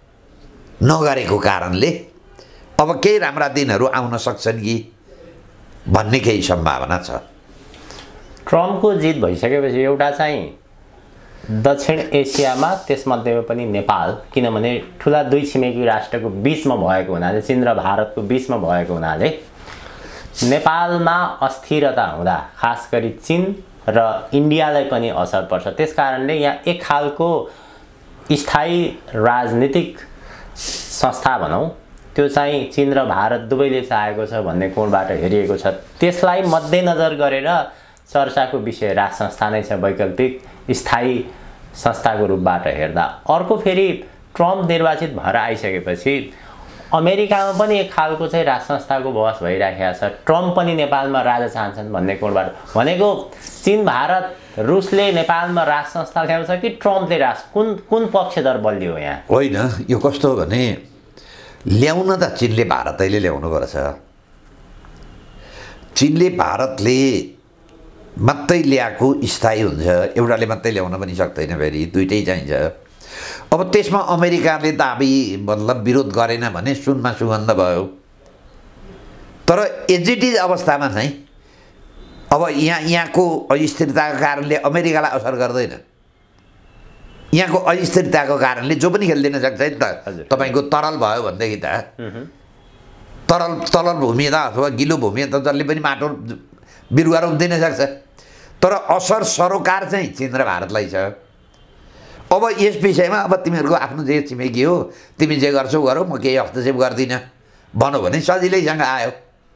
B: नगरेको कारणले अब केही राम्रा दिनहरू आउन सक्छन् कि भन्ने केही सम्भावना छ।
A: ट्रम्पको जित भइसकेपछि एउटा चाहिँ दक्षिण एसियामा त्यसमध्येमा पनि नेपाल, किनभने ठुला दुई छिमेकी राष्ट्रको बिचमा भएको हुनाले, चीन र भारतको बिचमा भएको हुनाले नेपालमा अस्थिरता हुँदा खास गरी चीन र इन्डियालाई पनि असर पर्छ। त्यस कारणले यहाँ एक खालको स्थायी राजनीतिक संस्था भनौँ त्यो चाहिँ चीन र भारत दुवैले चाहेको छ भन्ने कोणबाट हेरिएको छ। त्यसलाई मध्यनजर गरेर चर्चाको विषय राज संस्था नै छ, वैकल्पिक स्थायी संस्थाको रूपबाट हेर्दा। अर्को फेरि ट्रम्प निर्वाचित भएर आइसकेपछि अमेरिकामा पनि एक खालको चाहिँ राज संस्थाको बहस भइराखेको छ। ट्रम्प पनि नेपालमा राजा चाहन्छन् भन्ने कोणबाट भनेको चीन भारत रुसले नेपालमा राज संस्था ल्याउँछ कि ट्रम्पले राज, कुन कुन पक्षधर बलियो यहाँ?
B: होइन, यो कस्तो हो भने ल्याउन त चीनले भारतैले ल्याउनुपर्छ। चीनले भारतले मात्रै ल्याएको स्थायी हुन्छ, एउटाले मात्रै ल्याउन पनि सक्दैन, फेरि दुइटै चाहिन्छ। अब त्यसमा अमेरिकाले दाबी मतलब विरोध गरेन भने सुनमा सुगन्ध भयो। तर एजिटिज अवस्थामा चाहिँ अब यहाँ यहाँको अस्थिरताको कारणले अमेरिकालाई असर गर्दैन। यहाँको अस्थिरताको कारणले जो पनि खेलिदिन सक्छ नि त। तपाईँको तरल भयो भनेदेखि त तरल तरल भूमि त अथवा गिलो भूमि त जसले पनि माटो बिरुवा रोप्दिन सक्छ। तर असर सरोकार चाहिँ चीन र भारतलाई छ। अब यस विषयमा अब तिमीहरूको आफ्नो जे छिमेकी हो, तिमी जे गर्छौ गरौ, म केही हस्तक्षेप गर्दिनँ भनौ भने सजिलैसँग आयो।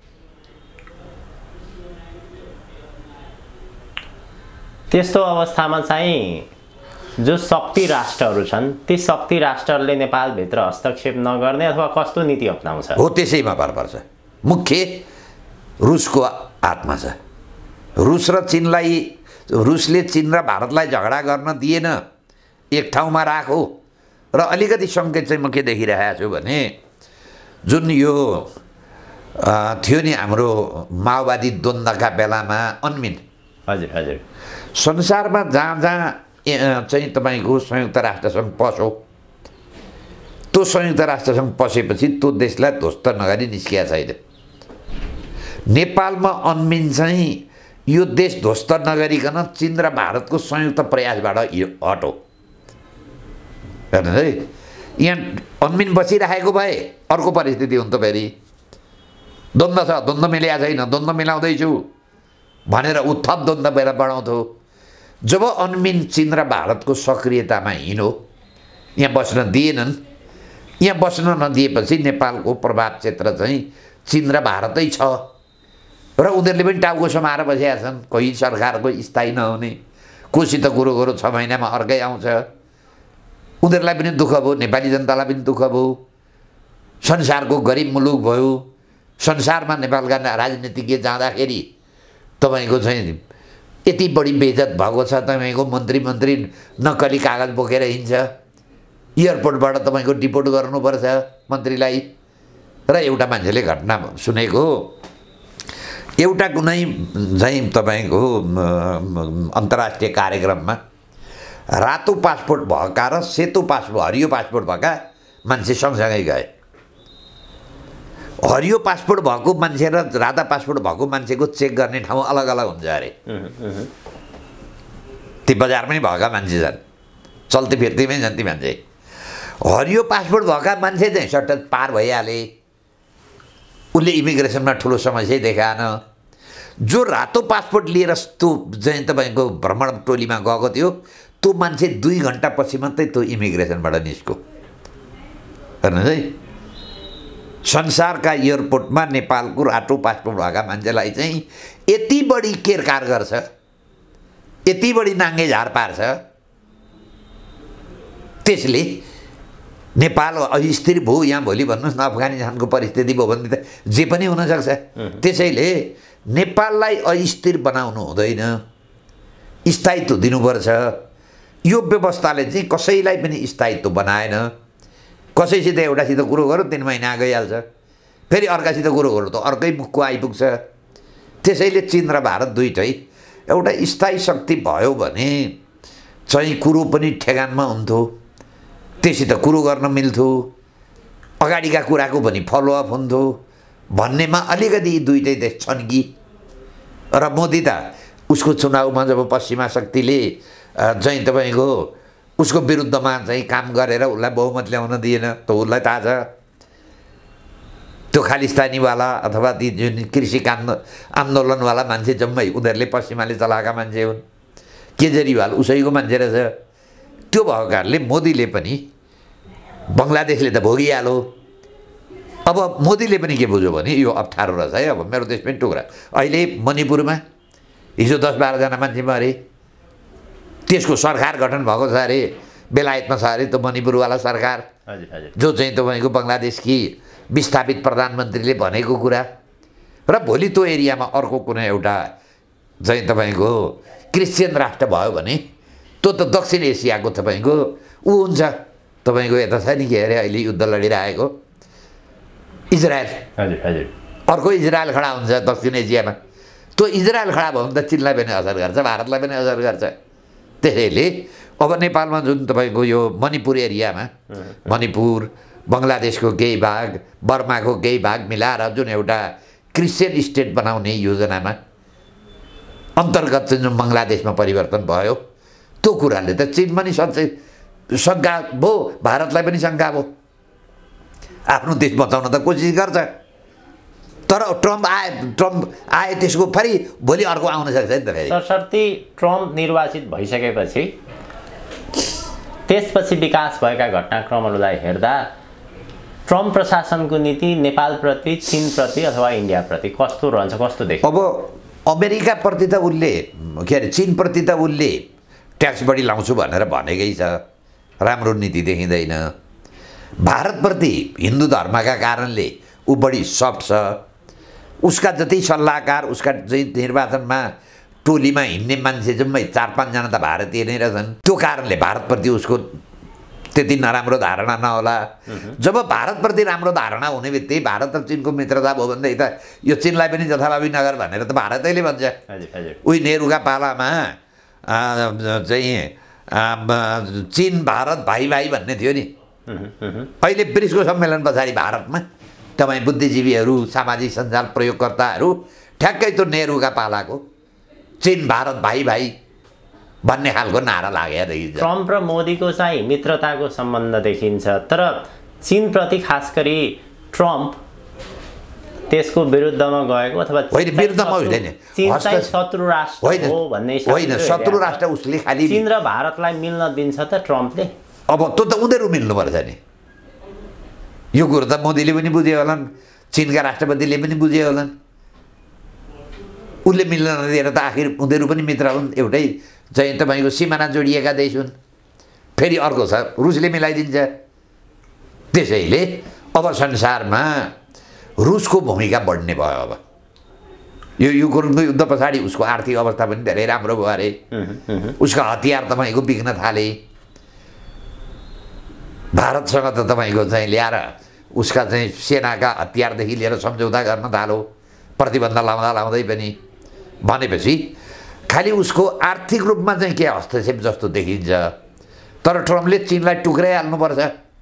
A: त्यस्तो अवस्थामा चाहिँ जो शक्ति राष्ट्रहरू छन् ती शक्ति राष्ट्रहरूले नेपालभित्र हस्तक्षेप नगर्ने अथवा कस्तो नीति अपनाउँछ
B: हो त्यसैमा भर पर्छ। मुख्य रुसको हातमा छ। रुस र चीनलाई रुसले चीन र भारतलाई झगडा गर्न दिएन, एक ठाउँमा राखो। र अलिकति सङ्केत चाहिँ म के देखिरहेको छु भने जुन यो थियो नि हाम्रो माओवादी द्वन्द्वका बेलामा अन्मिन,
A: हजुर हजुर,
B: संसारमा जहाँ जहाँ चाहिँ तपाईँको संयुक्त राष्ट्रसङ्घ पस्यो, त्यो संयुक्त राष्ट्रसङ्घ पसेपछि त्यो देशलाई ध्वस्त नगरी निस्किया छैन। नेपालमा अन्मिन चाहिँ यो देश ध्वस्त नगरिकन चीन र भारतको संयुक्त प्रयासबाट यो हटो हेर्नुहोस् है। यहाँ अन्मिन बसिरहेको भए अर्को परिस्थिति हुन्छ, फेरि द्वन्द्व छ, द्वन्द्व मिलेको छैन, द्वन्द्व मिलाउँदैछु भनेर ऊ थप द्वन्द्व बेला बढाउँथ्यो। जब अन्मिन चीन र भारतको सक्रियतामा हिँड्यो, यहाँ बस्न दिएनन्। यहाँ बस्न नदिएपछि नेपालको प्रभाव क्षेत्र चाहिँ चीन र भारतै छ र उनीहरूले पनि टाउको समाएर बसेका छन्। कोही सरकारको स्थायी नहुने, कोसित कुरो गरौँ छ महिनामा अर्कै आउँछ। उनीहरूलाई पनि दुःख भयो, नेपाली जनतालाई पनि दुःख भयो, संसारको गरिब मुलुक भयो। संसारमा नेपालका राजनीतिज्ञ जाँदाखेरि तपाईँको चाहिँ यति बढी बेइज्जत भएको छ। तपाईँको मन्त्री मन्त्री नक्कली कागज बोकेर हिँड्छ, एयरपोर्टबाट तपाईँको डिपोर्ट गर्नुपर्छ मन्त्रीलाई। र एउटा मान्छेले घटना सुनेको, एउटा कुनै चाहिँ तपाईँको अन्तर्राष्ट्रिय कार्यक्रममा रातो पासपोर्ट भएका र सेतो पासपोर्ट हरियो पासपोर्ट भएका मान्छे सँगसँगै गए। हरियो पासपोर्ट भएको मान्छे र राता पासपोर्ट भएको मान्छेको चेक गर्ने ठाउँ अलग अलग हुन्छ अरे। ती बजारमै भएका मान्छे छन्, चल्ती फिर्तीमै छन् ती मान्छे। हरियो पासपोर्ट भएका मान्छे चाहिँ सट्ट पार भइहाले, उसले इमिग्रेसनमा ठुलो समस्या देखाएन। जो रातो पासपोर्ट लिएर त्यो चाहिँ तपाईँको भ्रमण टोलीमा गएको थियो त्यो मान्छे दुई घन्टा पछि मात्रै त्यो इमिग्रेसनबाट निस्क्यो। हेर्नुहोस् है, संसारका एयरपोर्टमा नेपालको रातो पासपोर्ट भएका मान्छेलाई चाहिँ यति बढी केरकार गर्छ, यति बढी नाङ्गे झार पार्छ, त्यसले नेपाल अस्थिर भयो यहाँ भोलि भन्नुहोस् न अफगानिस्तानको परिस्थिति भयो भने त जे पनि हुनसक्छ। त्यसैले नेपाललाई अस्थिर बनाउनु हुँदैन, स्थायित्व दिनुपर्छ। यो व्यवस्थाले चाहिँ कसैलाई पनि स्थायित्व बनाएन। कसैसित एउटासित कुरो गरौँ तिन महिना गइहाल्छ, फेरि अर्कासित कुरो गरौँ त अर्कै मुखको आइपुग्छ। त्यसैले चीन र भारत दुइटै एउटा स्थायी शक्ति भयो भने चाहिँ कुरो पनि ठेगानमा हुन्थ्यो, त्यससित कुरो गर्न मिल्थ्यो, अगाडिका कुराको पनि फलोअप हुन्थ्यो भन्नेमा अलिकति दुइटै देश छन् कि। र मोदी त उसको चुनावमा जब पश्चिमा शक्तिले चाहिँ तपाईँको उसको विरुद्धमा चाहिँ काम गरेर उसलाई बहुमत ल्याउन दिएन त उसलाई थाहा छ। त्यो खालिस्तानीवाला अथवा ती जुन कृषि आन्दोलनवाला मान्छे जम्मै उनीहरूले पश्चिमाले चलाएका मान्छे हुन्। केजरीवाल उसैको मान्छे रहेछ। त्यो भएको कारणले मोदीले पनि बङ्गलादेशले त भोगिहाल्यो। अब मोदीले पनि के बुझ्यो भने यो अप्ठ्यारो रहेछ है, अब मेरो देश पनि टुक्रा। अहिले मणिपुरमा हिजो दस बाह्रजना मान्छे मरे, त्यसको सरकार गठन भएको छ अरे, बेलायतमा छ अरे त्यो मणिपुरवाला सरकार, जो चाहिँ तपाईँको बङ्गलादेशकी विस्थापित प्रधानमन्त्रीले भनेको कुरा। र भोलि त्यो एरियामा अर्को कुनै एउटा चाहिँ तपाईँको क्रिस्चियन राष्ट्र भयो भने त्यो त दक्षिण एसियाको तपाईँको ऊ हुन्छ। तपाईँको यता छ नि के अरे अहिले युद्ध लडिरहेको इजरायल, अर्को इजरायल खडा हुन्छ दक्षिण एसियामा। त्यो इजरायल खडा भयो भने त चीनलाई पनि असर गर्छ, भारतलाई पनि असर गर्छ। त्यसैले अब नेपालमा जुन तपाईँको यो मणिपुर एरियामा, मणिपुर बङ्गलादेशको केही भाग, बर्माको केही भाग मिलाएर जुन एउटा क्रिस्चियन स्टेट बनाउने योजनामा अन्तर्गत चाहिँ जुन बङ्गलादेशमा परिवर्तन भयो, त्यो कुराले त चीनमा नि सच्चै शङ्का भयो, भारतलाई पनि शङ्का भयो। आफ्नो देश बचाउन त कोसिस गर्छ, तर ट्रम्प आए ट्रम्प आए त्यसको फेरि भोलि अर्को आउन सक्छ नि त। फेरि
A: सरसर्ती ट्रम्प निर्वाचित भइसकेपछि त्यसपछि विकास भएका घटनाक्रमहरूलाई हेर्दा ट्रम्प प्रशासनको नीति नेपालप्रति, चीनप्रति अथवा इन्डियाप्रति कस्तो रहन्छ, कस्तो देखिन्छ?
B: अब अमेरिकाप्रति त उसले के अरे चीनप्रति त उसले ट्याक्स बढी लाउँछु भनेर भनेकै छ, राम्रो नीति देखिँदैन। भारतप्रति हिन्दू धर्मका कारणले ऊ बढी सफ्ट छ। उसका जति सल्लाहकार, उसका चाहिँ निर्वाचनमा टोलीमा हिँड्ने मान्छे जम्मै चार पाँचजना त भारतीय नै रहेछन्। त्यो कारणले भारतप्रति उसको त्यति नराम्रो धारणा नहोला। जब भारतप्रति राम्रो धारणा हुने बित्तिकै भारत र चीनको मित्रता भयो भनेदेखि त यो चीनलाई पनि जथाभावी नगर भनेर त भारतैले भन्छ। उही नेहरूका पालामा चाहिँ चीन भारत भाइ भाइ भन्ने थियो नि। अहिले ब्रिक्सको सम्मेलन पछाडि भारतमा तपाईँ बुद्धिजीवीहरू, सामाजिक सञ्जाल प्रयोगकर्ताहरू ठ्याक्कै त्यो नेहरूका पालाको चीन भारत भाइ भाइ भन्ने खालको नारा लागेको देखिन्छ।
A: ट्रम्प र मोदीको चाहिँ मित्रताको सम्बन्ध देखिन्छ, तर चीनप्रति खास गरी ट्रम्प त्यसको विरुद्धमा गएको अथवा
B: होइन, विरुद्धमा होइन,
A: चीन चाहिँ शत्रु राष्ट्र हो भन्ने
B: होइन, शत्रु राष्ट्र उसले खालि
A: चीन र भारतलाई मिल्न दिन्छ त ट्रम्पले?
B: अब त्यो त उनीहरू मिल्नुपर्छ नि। यो कुरो त मोदीले पनि बुझ्यो होलान्, चीनका राष्ट्रपतिले पनि बुझ्यो होलान्। उसले मिल्न नदिएर त आखिर उनीहरू पनि मित्र हुन्, एउटै चाहिँ तपाईँको सिमाना जोडिएका देश हुन्। फेरि अर्को छ रुसले मिलाइदिन्छ। त्यसैले अब संसारमा रुसको भूमिका बढ्ने भयो। अब यो युक्रेनको युद्ध पछाडि उसको आर्थिक अवस्था पनि धेरै राम्रो भयो अरे। उसका हतियार तपाईँको बिक्न थाले। भारतसँग त तपाईँको चाहिँ ल्याएर उसका चाहिँ सेनाका हतियारदेखि लिएर सम्झौता गर्न थालो, प्रतिबन्ध लाउँदा लाउँदै पनि। भनेपछि खालि उसको आर्थिक रूपमा चाहिँ के हस्तक्षेप जस्तो देखिन्छ। तर ट्रम्पले चीनलाई टुक्राइहाल्नुपर्छ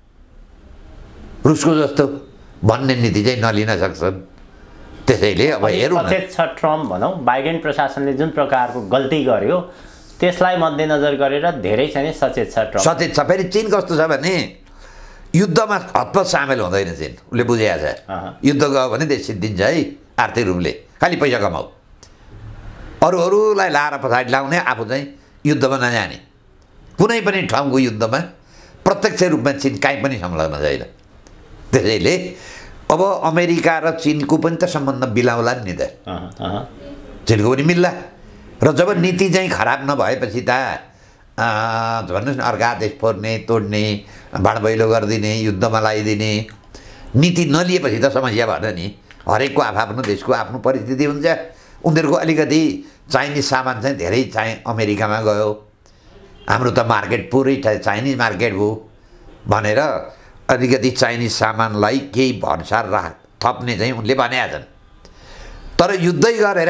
B: रुसको जस्तो भन्ने नीति चाहिँ नलिन सक्छन्। त्यसैले अब हेरौँ न।
A: सचेत छ ट्रम्प भनौँ, बाइडेन प्रशासनले जुन प्रकारको गल्ती गर्यो त्यसलाई मध्यनजर गरेर धेरै चाहिँ सचेत छ ट्रम्प।
B: सचेत छ। फेरि चीन कस्तो छ भने युद्धमा हतपत सामेल हुँदैन चीन। उसले बुझेको छ युद्ध गयो भने देश सिद्धिन्छ है आर्थिक रूपले, खालि पैसा कमाऊ। अरू अरूलाई लाएर पछाडि लाउने, आफू चाहिँ युद्धमा नजाने। कुनै पनि ठाउँको युद्धमा प्रत्यक्ष रूपमा चीन काहीँ पनि संलग्न छैन। त्यसैले अब अमेरिका र चीनको पनि त सम्बन्ध बिलाउला नि त। चीनको पनि मिल्ला। र जब नीति चाहिँ खराब नभएपछि त भन्नुहोस् न अर्का देश फोर्ने, तोड्ने, बाँडबैलो गरिदिने, युद्धमा लगाइदिने नीति नलिएपछि त समस्या भएन नि। हरेकको आफ्नो देशको आफ्नो परिस्थिति हुन्छ। उनीहरूको अलिकति चाइनिज सामान चाहिँ धेरै चाहिँ अमेरिकामा गयो, हाम्रो त मार्केट पुरै चाइनिज मार्केट हो भनेर अलिकति चाइनिज सामानलाई केही भन्सार राख थप्ने चाहिँ उनले भनेका छन्। तर युद्धै गरेर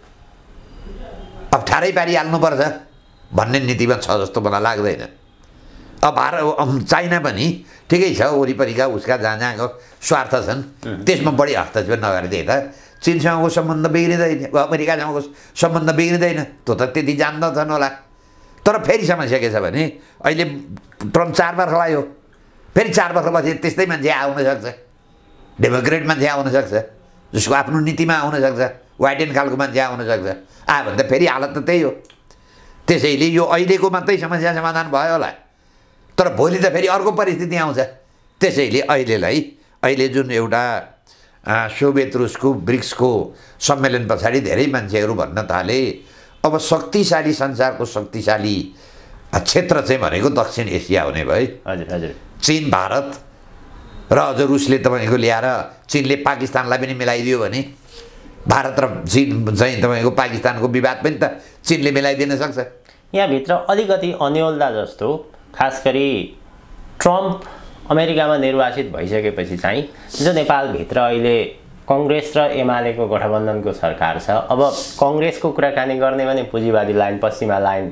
B: अप्ठ्यारै पारिहाल्नुपर्छ भन्ने नीतिमा छ जस्तो मलाई लाग्दैन। अब भारत चाइना पनि ठिकै छ, वरिपरिका उसका जहाँ जहाँको स्वार्थ छन् त्यसमा बढी हस्तक्षेप नगरिदिए त चीनसँगको सम्बन्ध बिग्रिँदैन, अमेरिकासँगको सम्बन्ध बिग्रिँदैन। त्यो त त्यति जान्दछन् होला। तर फेरि समस्या के छ भने अहिले ट्रम्प चार वर्ष लाग्यो, फेरि चार वर्षपछि त्यस्तै मान्छे आउन सक्छ, डेमोक्रेट मान्छे आउन सक्छ, जसको आफ्नो नीतिमा आउन सक्छ, वाइडेन खालको मान्छे आउन सक्छ। आयो भने त फेरि हालत त त्यही हो। त्यसैले यो अहिलेको मात्रै समस्या समाधान भयो होला, तर भोलि त फेरि अर्को परिस्थिति आउँछ। त्यसैले अहिलेलाई अहिले जुन एउटा सोभियत रुसको ब्रिक्सको सम्मेलन पछाडि धेरै मान्छेहरू भन्न थाले अब शक्तिशाली संसारको शक्तिशाली क्षेत्र चाहिँ भनेको दक्षिण एसिया हुने भयो।
A: हजुर हजुर।
B: चीन, भारत र अझ रुसले तपाईँको ल्याएर चीनले पाकिस्तानलाई पनि मिलाइदियो भने भारत र चीन चाहिँ तपाईँको पाकिस्तानको विवाद पनि त चीनले मिलाइदिन सक्छ।
A: यहाँभित्र अलिकति अन्योलता जस्तो, खास गरी ट्रम्प अमेरिकामा निर्वाचित भइसकेपछि चाहिँ जो नेपालभित्र अहिले कङ्ग्रेस र एमालेको गठबन्धनको सरकार छ, अब कङ्ग्रेसको कुराकानी गर्ने भने पुँजीवादी लाइन, पश्चिमा लाइन,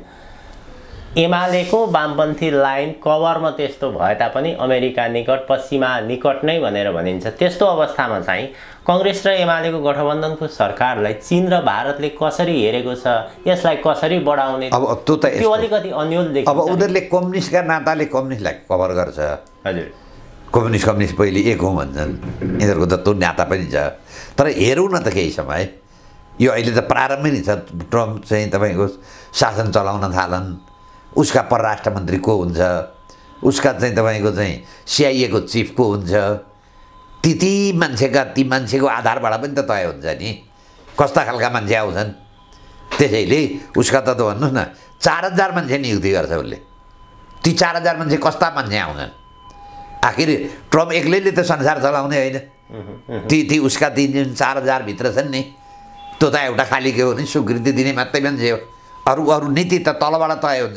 A: एमालेको वामपन्थी लाइन कभरमा त्यस्तो भए तापनि अमेरिका निकट, पश्चिमा निकट नै भनेर भनिन्छ। त्यस्तो अवस्थामा चाहिँ कङ्ग्रेस र एमालेको गठबन्धनको सरकारलाई चीन र भारतले कसरी हेरेको छ, यसलाई कसरी बढाउने,
B: अब त्यो त
A: त्यो अलिकति अन्यल देखिन्छ।
B: अब उनीहरूले कम्युनिस्टका नाताले कम्युनिस्टलाई कभर गर्छ।
A: हजुर।
B: कम्युनिस्ट कम्युनिस्ट पहिले एक हो भन्छन्, यिनीहरूको त त्यो नाता पनि छ। तर हेरौँ न त केही समय, यो अहिले त प्रारम्भ नै छ। ट्रम्प चाहिँ तपाईँको शासन चलाउन थालन, उसका परराष्ट्र मन्त्री को हुन्छ, उसका चाहिँ तपाईँको चाहिँ सिआइएको चिफ को हुन्छ, ती ती मान्छेका ती मान्छेको आधारबाट पनि त तय हुन्छ नि कस्ता खालका मान्छे आउँछन्। त्यसैले उसका त भन्नुहोस् न चार हजार मान्छे नियुक्ति गर्छ उसले। ती चार हजार मान्छे कस्ता मान्छे आउँछन्? आखिर ट्रम्प एक्लैले त संसार चलाउने होइन। ती ती उसका ती जुन चार हजारभित्र छन् नि, त्यो त एउटा खालि के हो भने स्वीकृति दिने मात्रै मान्छे हो। अरू अरू नीति त तलबाट तय हुन्छ।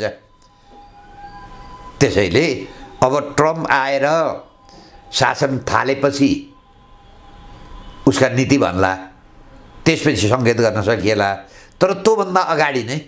B: त्यसैले अब ट्रम्प आएर शासन थालेपछि उसका नीति भन्ला, त्यसपछि सङ्केत गर्न सकिएला। तर त्योभन्दा अगाडि नै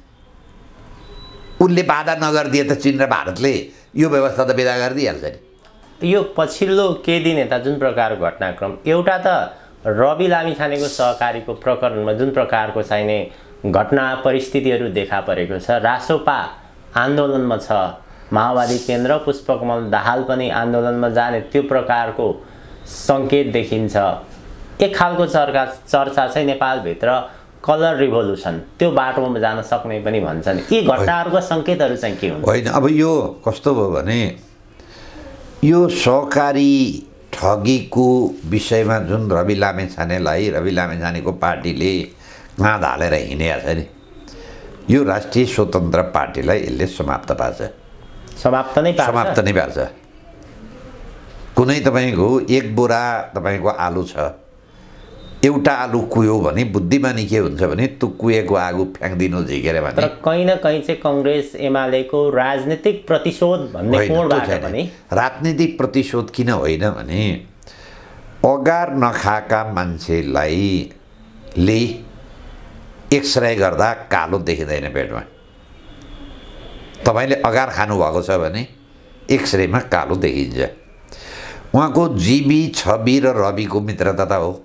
B: उनले बाधा नगरिदिए त चीन र भारतले यो व्यवस्था त विदा गरिदिइहाल्छ नि।
A: यो पछिल्लो केही दिन यता जुन प्रकारको घटनाक्रम, एउटा त रवि लामिछानेको सहकारीको प्रकरणमा जुन प्रकारको चाहिने घटना परिस्थितिहरू देखा परेको छ, रासोपा आन्दोलनमा छ, माओवादी केन्द्र पुष्पकमल दाहाल पनि आन्दोलनमा जाने त्यो प्रकारको सङ्केत देखिन्छ। एक खालको चर्चा चर्चा चाहिँ नेपालभित्र कलर रिभोल्युसन त्यो बाटोमा जान सक्ने पनि भन्छन्। यी घटनाहरूका सङ्केतहरू चाहिँ के हुन्?
B: होइन, अब यो कस्तो भयो भने यो सहकारी ठगीको विषयमा जुन रवि लामिछानेलाई रवि लामिछानेको पार्टीले गाँध हालेर हिँडेको छ नि, यो राष्ट्रिय स्वतन्त्र पार्टीलाई यसले समाप्त पार्छ,
A: समाप्त नै पार्छ
B: समाप्त नै पार्छ। कुनै तपाईँको एक बोरा तपाईँको आलु छ, एउटा आलु कुयो भने बुद्धिमानी के हुन्छ भने त्यो कुएको आगो फ्याँक्दिनु झिकेर भने।
A: तर कहीँ न कहीँ चाहिँ कङ्ग्रेस एमालेको राजनीतिक प्रतिशोध भन्ने कोणबाट पनि
B: राजनीतिक प्रतिशोध किन होइन भने अगार नखाएका मान्छेलाई ले एक्सरे गर्दा कालो देखिँदैन पेटमा। तपाईँले अगार खानुभएको छ भने एक्सरेमा कालो देखिन्छ। उहाँको जिबी, छवि र रविको मित्रता त हो।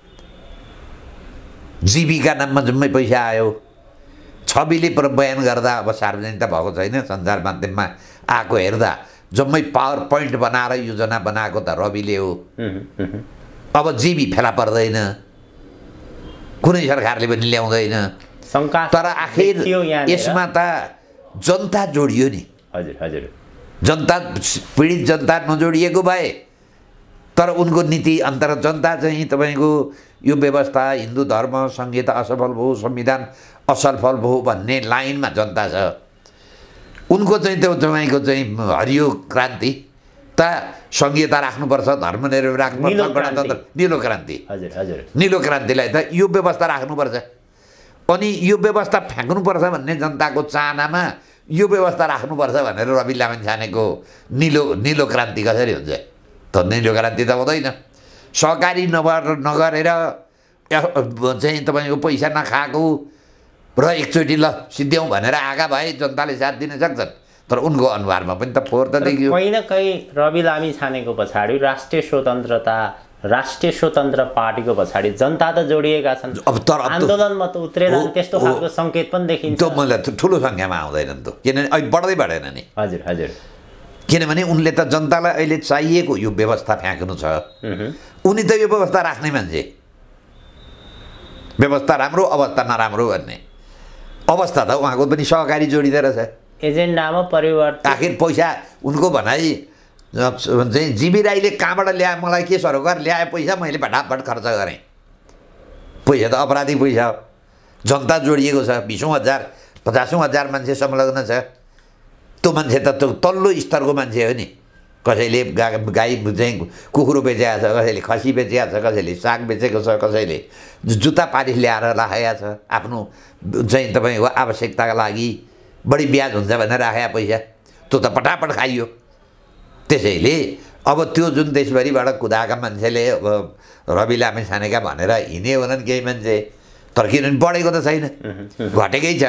B: जीविका नाममा जम्मै पैसा आयो। छविले पर बयान गर्दा अब सार्वजनिक त भएको छैन, सञ्चार माध्यममा आएको हेर्दा जम्मै पावर पोइन्ट बनाएर योजना बनाएको त रविले हो। अब जीवी फेला पर्दैन, कुनै सरकारले पनि ल्याउँदैन। तर आखिर यसमा त जनता जोडियो नि।
A: हजुर हजुर
B: जनता, पीडित जनता नजोडिएको भए तर उनको नीति अन्तर जनता चाहिँ तपाईँको यो व्यवस्था हिन्दू धर्म संहिता असफल भयो, संविधान असफल भयो भन्ने लाइनमा जनता छ। उनको चाहिँ त्यो तपाईँको चाहिँ हरियो क्रान्ति त संहिता राख्नुपर्छ, धर्मनिरपेक्ष राख्नुपर्छ, गणतन्त्र, निलो क्रान्ति।
A: हजुर हजुर
B: निलो क्रान्तिलाई त यो व्यवस्था राख्नुपर्छ। अनि यो व्यवस्था फ्याँक्नुपर्छ भन्ने जनताको चाहनामा यो व्यवस्था राख्नुपर्छ भनेर रवि लामिछानेको निलो निलो क्रान्ति कसरी हुन्छ? त निलो क्रान्ति त हुँदैन। सहकारी नभएर नगरेर चाहिँ तपाईँको पैसा नखाएको र एकचोटि ल सिद्ध्याउँ भनेर आएका भए जनताले साथ दिन सक्छन्। तर उनको अनुहारमा पनि त फोहोर त देखियो।
A: कहीँ न कहीँ रवि लामिछानेको पछाडि राष्ट्रिय स्वतन्त्रता राष्ट्रिय स्वतन्त्र पार्टीको पछाडि जनता त जोडिएका छन्।
B: अब तर
A: आन्दोलनमा त उत्रेर त्यस्तो खालको सङ्केत पनि देखिन्छ।
B: त्यो मलाई ठुलो सङ्ख्यामा आउँदैनन् त, किनभने अहिले बढ्दै बढेन नि।
A: हजुर हजुर
B: किनभने उनले त जनतालाई अहिले चाहिएको यो व्यवस्था फ्याँक्नु छ। उनी त यो व्यवस्था राख्ने मान्छे, व्यवस्था राम्रो अवस्था नराम्रो भन्ने। अवस्था त उहाँको पनि सहकारी जोडिँदो रहेछ।
A: एजेन्डामा परिवर्तन।
B: आखिर पैसा उनको भनाइ चाहिँ जिबी राईले कहाँबाट ल्याए, मलाई के सरोकार ल्याए पैसा, मैले फटाफट खर्च गरेँ। पैसा त अपराधिक पैसा हो। जनता जोडिएको छ, बिसौँ हजार पचासौँ हजार मान्छे संलग्न छ। त्यो मान्छे त त्यो तल्लो स्तरको मान्छे हो नि। कसैले गा गाई चाहिँ कुखुरो बेचेको छ, कसैले खसी बेचेको छ, कसैले साग बेचेको छ, कसैले जुत्ता पालिस ल्याएर राखेको छ आफ्नो चाहिँ तपाईँको आवश्यकताका लागि। बढी ब्याज हुन्छ भनेर राखेको पैसा त्यो त पटापट खाइयो। त्यसैले अब त्यो जुन देशभरिबाट कुदाएका मान्छेले अब रवि लामिछानेका भनेर हिँडे होलान् केही मान्छे, तर किनभने बढेको त छैन, घटेकै छ।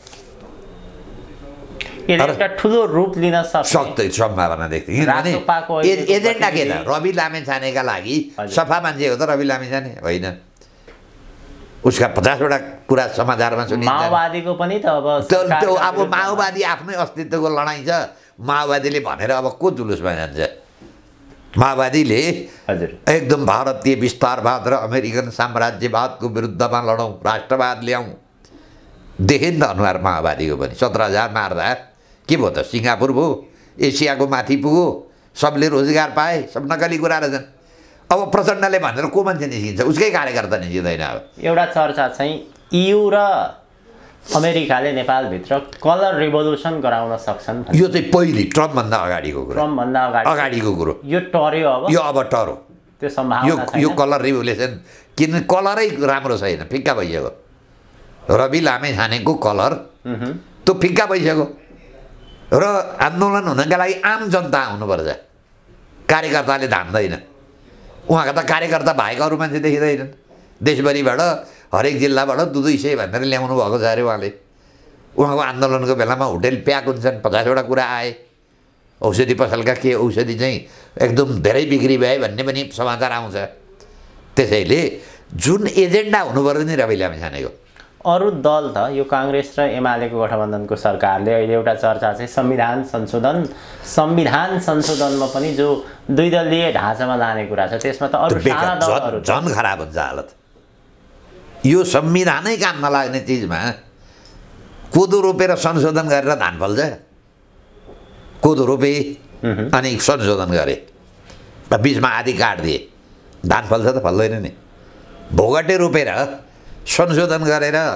A: एउटा ठुलो रूप लिन
B: सक्दै सम्भावना देख्थ्यो। किनभने एजेन्डा के त रवि लामिछानेका लागि सफा मान्छे हो त रवि लामिछाने होइन। उसका पचासवटा कुरा समाचारमा सुनिन्छ।
A: माओवादीको पनि त अब
B: त्यो अब माओवादी आफ्नै अस्तित्वको लडाइँ छ। माओवादीले भनेर अब को जुलुसमा जान्छ? माओवादीले
A: हजुर
B: एकदम भारतीय विस्तारवाद र अमेरिकन साम्राज्यवादको विरुद्धमा लडौँ, राष्ट्रवाद ल्याउँ देखे नि त अनुहार माओवादीको पनि। सत्र हजार मार्दा के भयो त? सिङ्गापुर भयो, एसियाको माथि पुग्यो, सबले रोजगार पाए, सब नकली कुरा रहेछन्। अब प्रचण्डले भनेर को मान्छे निस्किन्छ? उसकै कार्यकर्ता निस्किँदैन। अब
A: एउटा चर्चा चाहिँ इयु र अमेरिकाले नेपालभित्र कलर रिभोल्युसन गराउन सक्छन्।
B: यो चाहिँ पहिले ट्रम्पभन्दा अगाडिको कुरो,
A: ट्रम्पभन्दा अगाडि
B: अगाडिको कुरो।
A: यो टर्यो अब
B: यो अब टर्यो।
A: त्यो सम्भावना
B: यो यो कलर रिभोल्युसन किन कलरै राम्रो छैन, फिक्का भइसक्यो। रवि लामिछानेको कलर त्यो फिक्का भइसक्यो। र आन्दोलन हुनका लागि आम जनता आउनुपर्छ, कार्यकर्ताले धान्दैन। उहाँका त कार्यकर्ता भएको अरू मान्छे देखिँदैनन्। देशभरिबाट हरेक जिल्लाबाट दुई दुई सय भनेर ल्याउनु भएको छ अरे उहाँले। उहाँको आन्दोलनको बेलामा होटेल प्याक हुन्छन्, पचासवटा कुरा आए। औषधि पसलका के औषधि चाहिँ एकदम धेरै बिक्री भए भन्ने पनि समाचार आउँछ। त्यसैले जुन एजेन्डा हुनुपर्यो नि रवि लामिछानेको।
A: अरू दल त यो काङ्ग्रेस र एमालेको गठबन्धनको सरकारले अहिले एउटा चर्चा चाहिँ संविधान संशोधन संविधान संशोधनमा पनि जो दुई दलीय ढाँचामा लाने कुरा छ, त्यसमा त अरू साना दलहरू
B: झन् खराब हुन्छ हालत। यो संविधानै काम नलाग्ने चिजमा कोदो रोपेर संशोधन गरेर धान फल्छ? कोदो रोपे अनि संशोधन गरे, बिचमा आधी काटिदिए, धान फल्छ त? फल्दैन नि। भोगटे रोपेर संशोधन गरेर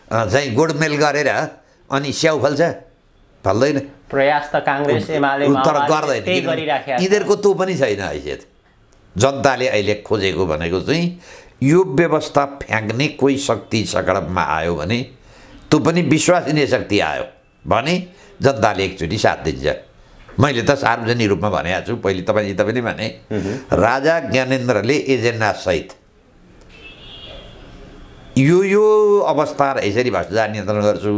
B: चाहिँ गोडमेल गरेर अनि स्याउ फल्छ फल्दैन
A: प्रयास त काङ्ग्रेस एमाले
B: तर गर्दैन यिनीहरूको त्यो पनि छैन हैसियत जनताले अहिले खोजेको भनेको चाहिँ यो व्यवस्था फ्याँक्ने कोही शक्ति सकडपमा आयो भने त्यो पनि विश्वसनीय शक्ति आयो भने जनताले एकचोटि साथ दिन्छ मैले त सार्वजनिक रूपमा भनेको छु पहिले तपाईँसित पनि भने राजा ज्ञानेन्द्रले एजेन्डासहित यो यो अवस्था यसरी भ्रष्टाचार नियन्त्रण गर्छु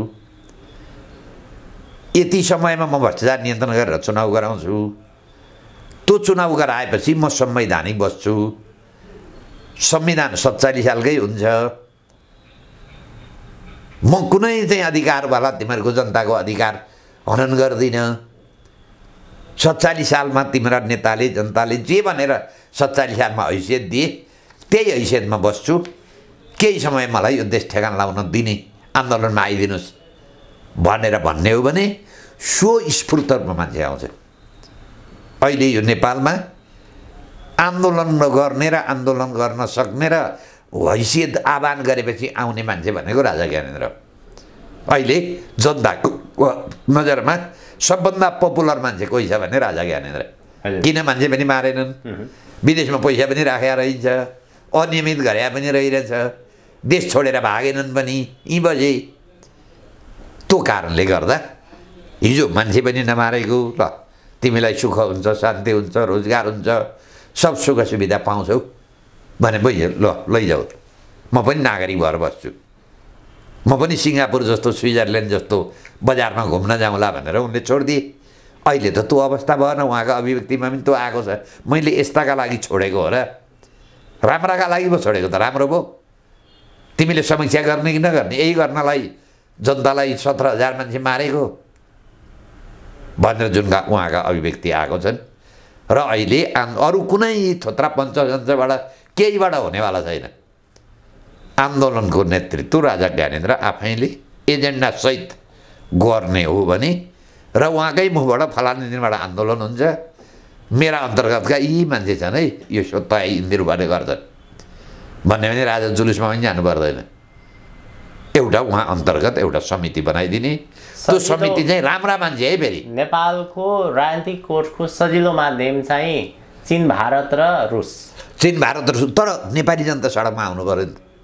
B: यति समयमा म भ्रष्टाचार नियन्त्रण गरेर चुनाव गराउँछु त्यो चुनाव गराएपछि म संवैधानिक बस्छु संविधान सत्तालिस सालकै हुन्छ म कुनै चाहिँ अधिकारवाला तिमीहरूको जनताको अधिकार हनन गर्दिनँ सत्तालिस सालमा तिम्रा नेताले जनताले जे भनेर सत्तालिस सालमा हैसियत दिए त्यही हैसियतमा बस्छु केही समय मलाई यो देश ठेगान लाउन दिने आन्दोलनमा आइदिनुहोस् भनेर भन्ने हो भने सो स्फूर्त रूपमा मान्छे आउँछ अहिले यो नेपालमा आन्दोलन गर्ने र आन्दोलन गर्न सक्ने र हैसियत आह्वान गरेपछि आउने मान्छे भनेको राजा ज्ञानेन्द्र अहिले जनताको नजरमा सबभन्दा पपुलर मान्छे कोही छ भने राजा ज्ञानेन्द्र किन मान्छे पनि मारेनन् विदेशमा पैसा पनि राखेर रहन्छ अनियमित गरे पनि रहिरहेछ देश छोडेर भागेनन् पनि यी बजे त्यो कारणले गर्दा हिजो मान्छे पनि नमारेको ल तिमीलाई सुख हुन्छ शान्ति हुन्छ रोजगार हुन्छ सब सुख सुविधा पाउँछौ भने भइयो ल लैजाऊ म पनि नागरिक भएर बस्छु म पनि सिङ्गापुर जस्तो स्विजरल्यान्ड जस्तो बजारमा घुम्न जाउँला भनेर उनले छोडिदिए अहिले त त्यो अवस्था भएन उहाँको अभिव्यक्तिमा पनि त्यो आएको छ मैले यस्ताका लागि छोडेको हो र राम्राका लागि पो छोडेको त राम्रो भयो तिमीले समीक्षा गर्ने कि नगर्ने यही गर्नलाई जनतालाई सत्र हजार मान्छे मारेको भनेर जुन उहाँका अभिव्यक्ति आएको छन् र अहिले अरू कुनै थोत्रा पञ्चतन्त्रबाट केहीबाट हुनेवाला छैन आन्दोलनको नेतृत्व राजा ज्ञानेन्द्र आफैले एजेन्डासहित गर्ने हो भने र उहाँकै मुखबाट फलाने दिनबाट आन्दोलन हुन्छ मेरा अन्तर्गतका यी मान्छे छन् है यो सत्ता यिनीहरूले गर्छन् भन्ने भने राजा जुलुसमा पनि जानु पर्दैन एउटा उहाँ अन्तर्गत एउटा समिति बनाइदिने त्यो समिति चाहिँ राम्रा मान्छे है फेरि
A: नेपालको राजनीतिक कोर्सको सजिलो माध्यम चाहिँ चीन भारत र रुस
B: चीन भारत र रुस तर नेपाली जनता सडकमा आउनु पर्यो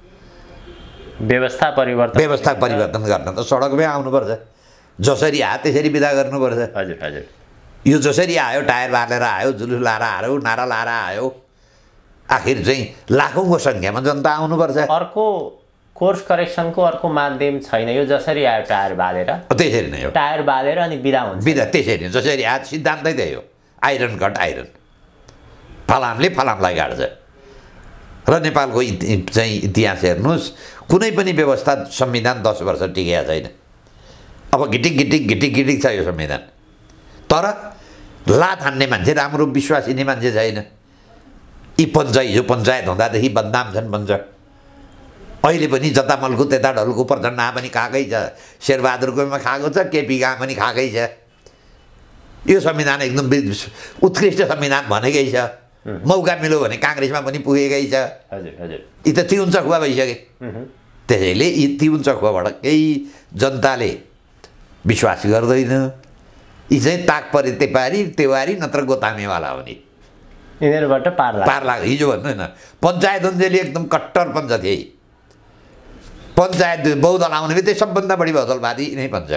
A: व्यवस्था परिवर्तन
B: व्यवस्था परिवर्तन गर्न त सडकमै आउनुपर्छ जसरी आयो त्यसरी विदा गर्नुपर्छ
A: हजुर हजुर
B: यो जसरी आयो टायर बालेर आयो जुलुस लाएर आयो नारा लाएर आयो आखिर चाहिँ लाखौँको सङ्ख्यामा जनता आउनुपर्छ
A: अर्को कोर्स करेक्सनको अर्को माध्यम छैन यो जसरी आयो टायर बालेर
B: त्यसरी नै हो
A: टायर बालेर अनि बिदा हुन्छ
B: बिदा त्यसरी जसरी आयो सिद्धान्तै त्यही हो आइरन कट आइरन फलामले फलामलाई गाड्छ र नेपालको चाहिँ इतिहास हेर्नुहोस् कुनै पनि व्यवस्था संविधान दस वर्ष टिकेको छैन अब गिटिक गिटिक गिटिक गिटिक छ यो संविधान तर लात हान्ने मान्छे राम्रो विश्वासिने मान्छे छैन यी पञ्चायत हिजो पञ्चायत हुँदादेखि बदनाम छन् भन्छ अहिले पनि जता मल्कु त्यता ढल्कु प्रचण्डा पनि खाएकै छ शेरबहादुरकोमा खाएको छ केपी कहाँ पनि खाएकै छ यो संविधान एकदम उत्कृष्ट संविधान भनेकै छ मौका मिल्यो भने काङ्ग्रेसमा पनि पुगेकै छ
A: हजुर हजुर
B: यी त तिउन चखुवा भइसके त्यसैले यी तिउन चखुवाबाट केही जनताले विश्वास गर्दैन यी चाहिँ ताक परे तेपारी तेवारी नत्र गोतामेवाला हो नि
A: यिनीहरूबाट पार लाग्छ
B: पार लाग्छ हिजो भन्नु होइन पञ्चायत अन्जेली एकदम कट्टर पञ्च थिए पञ्चायत बहुदल आउने बित्तिकै सबभन्दा बढी बहुदलवादी नै भन्छ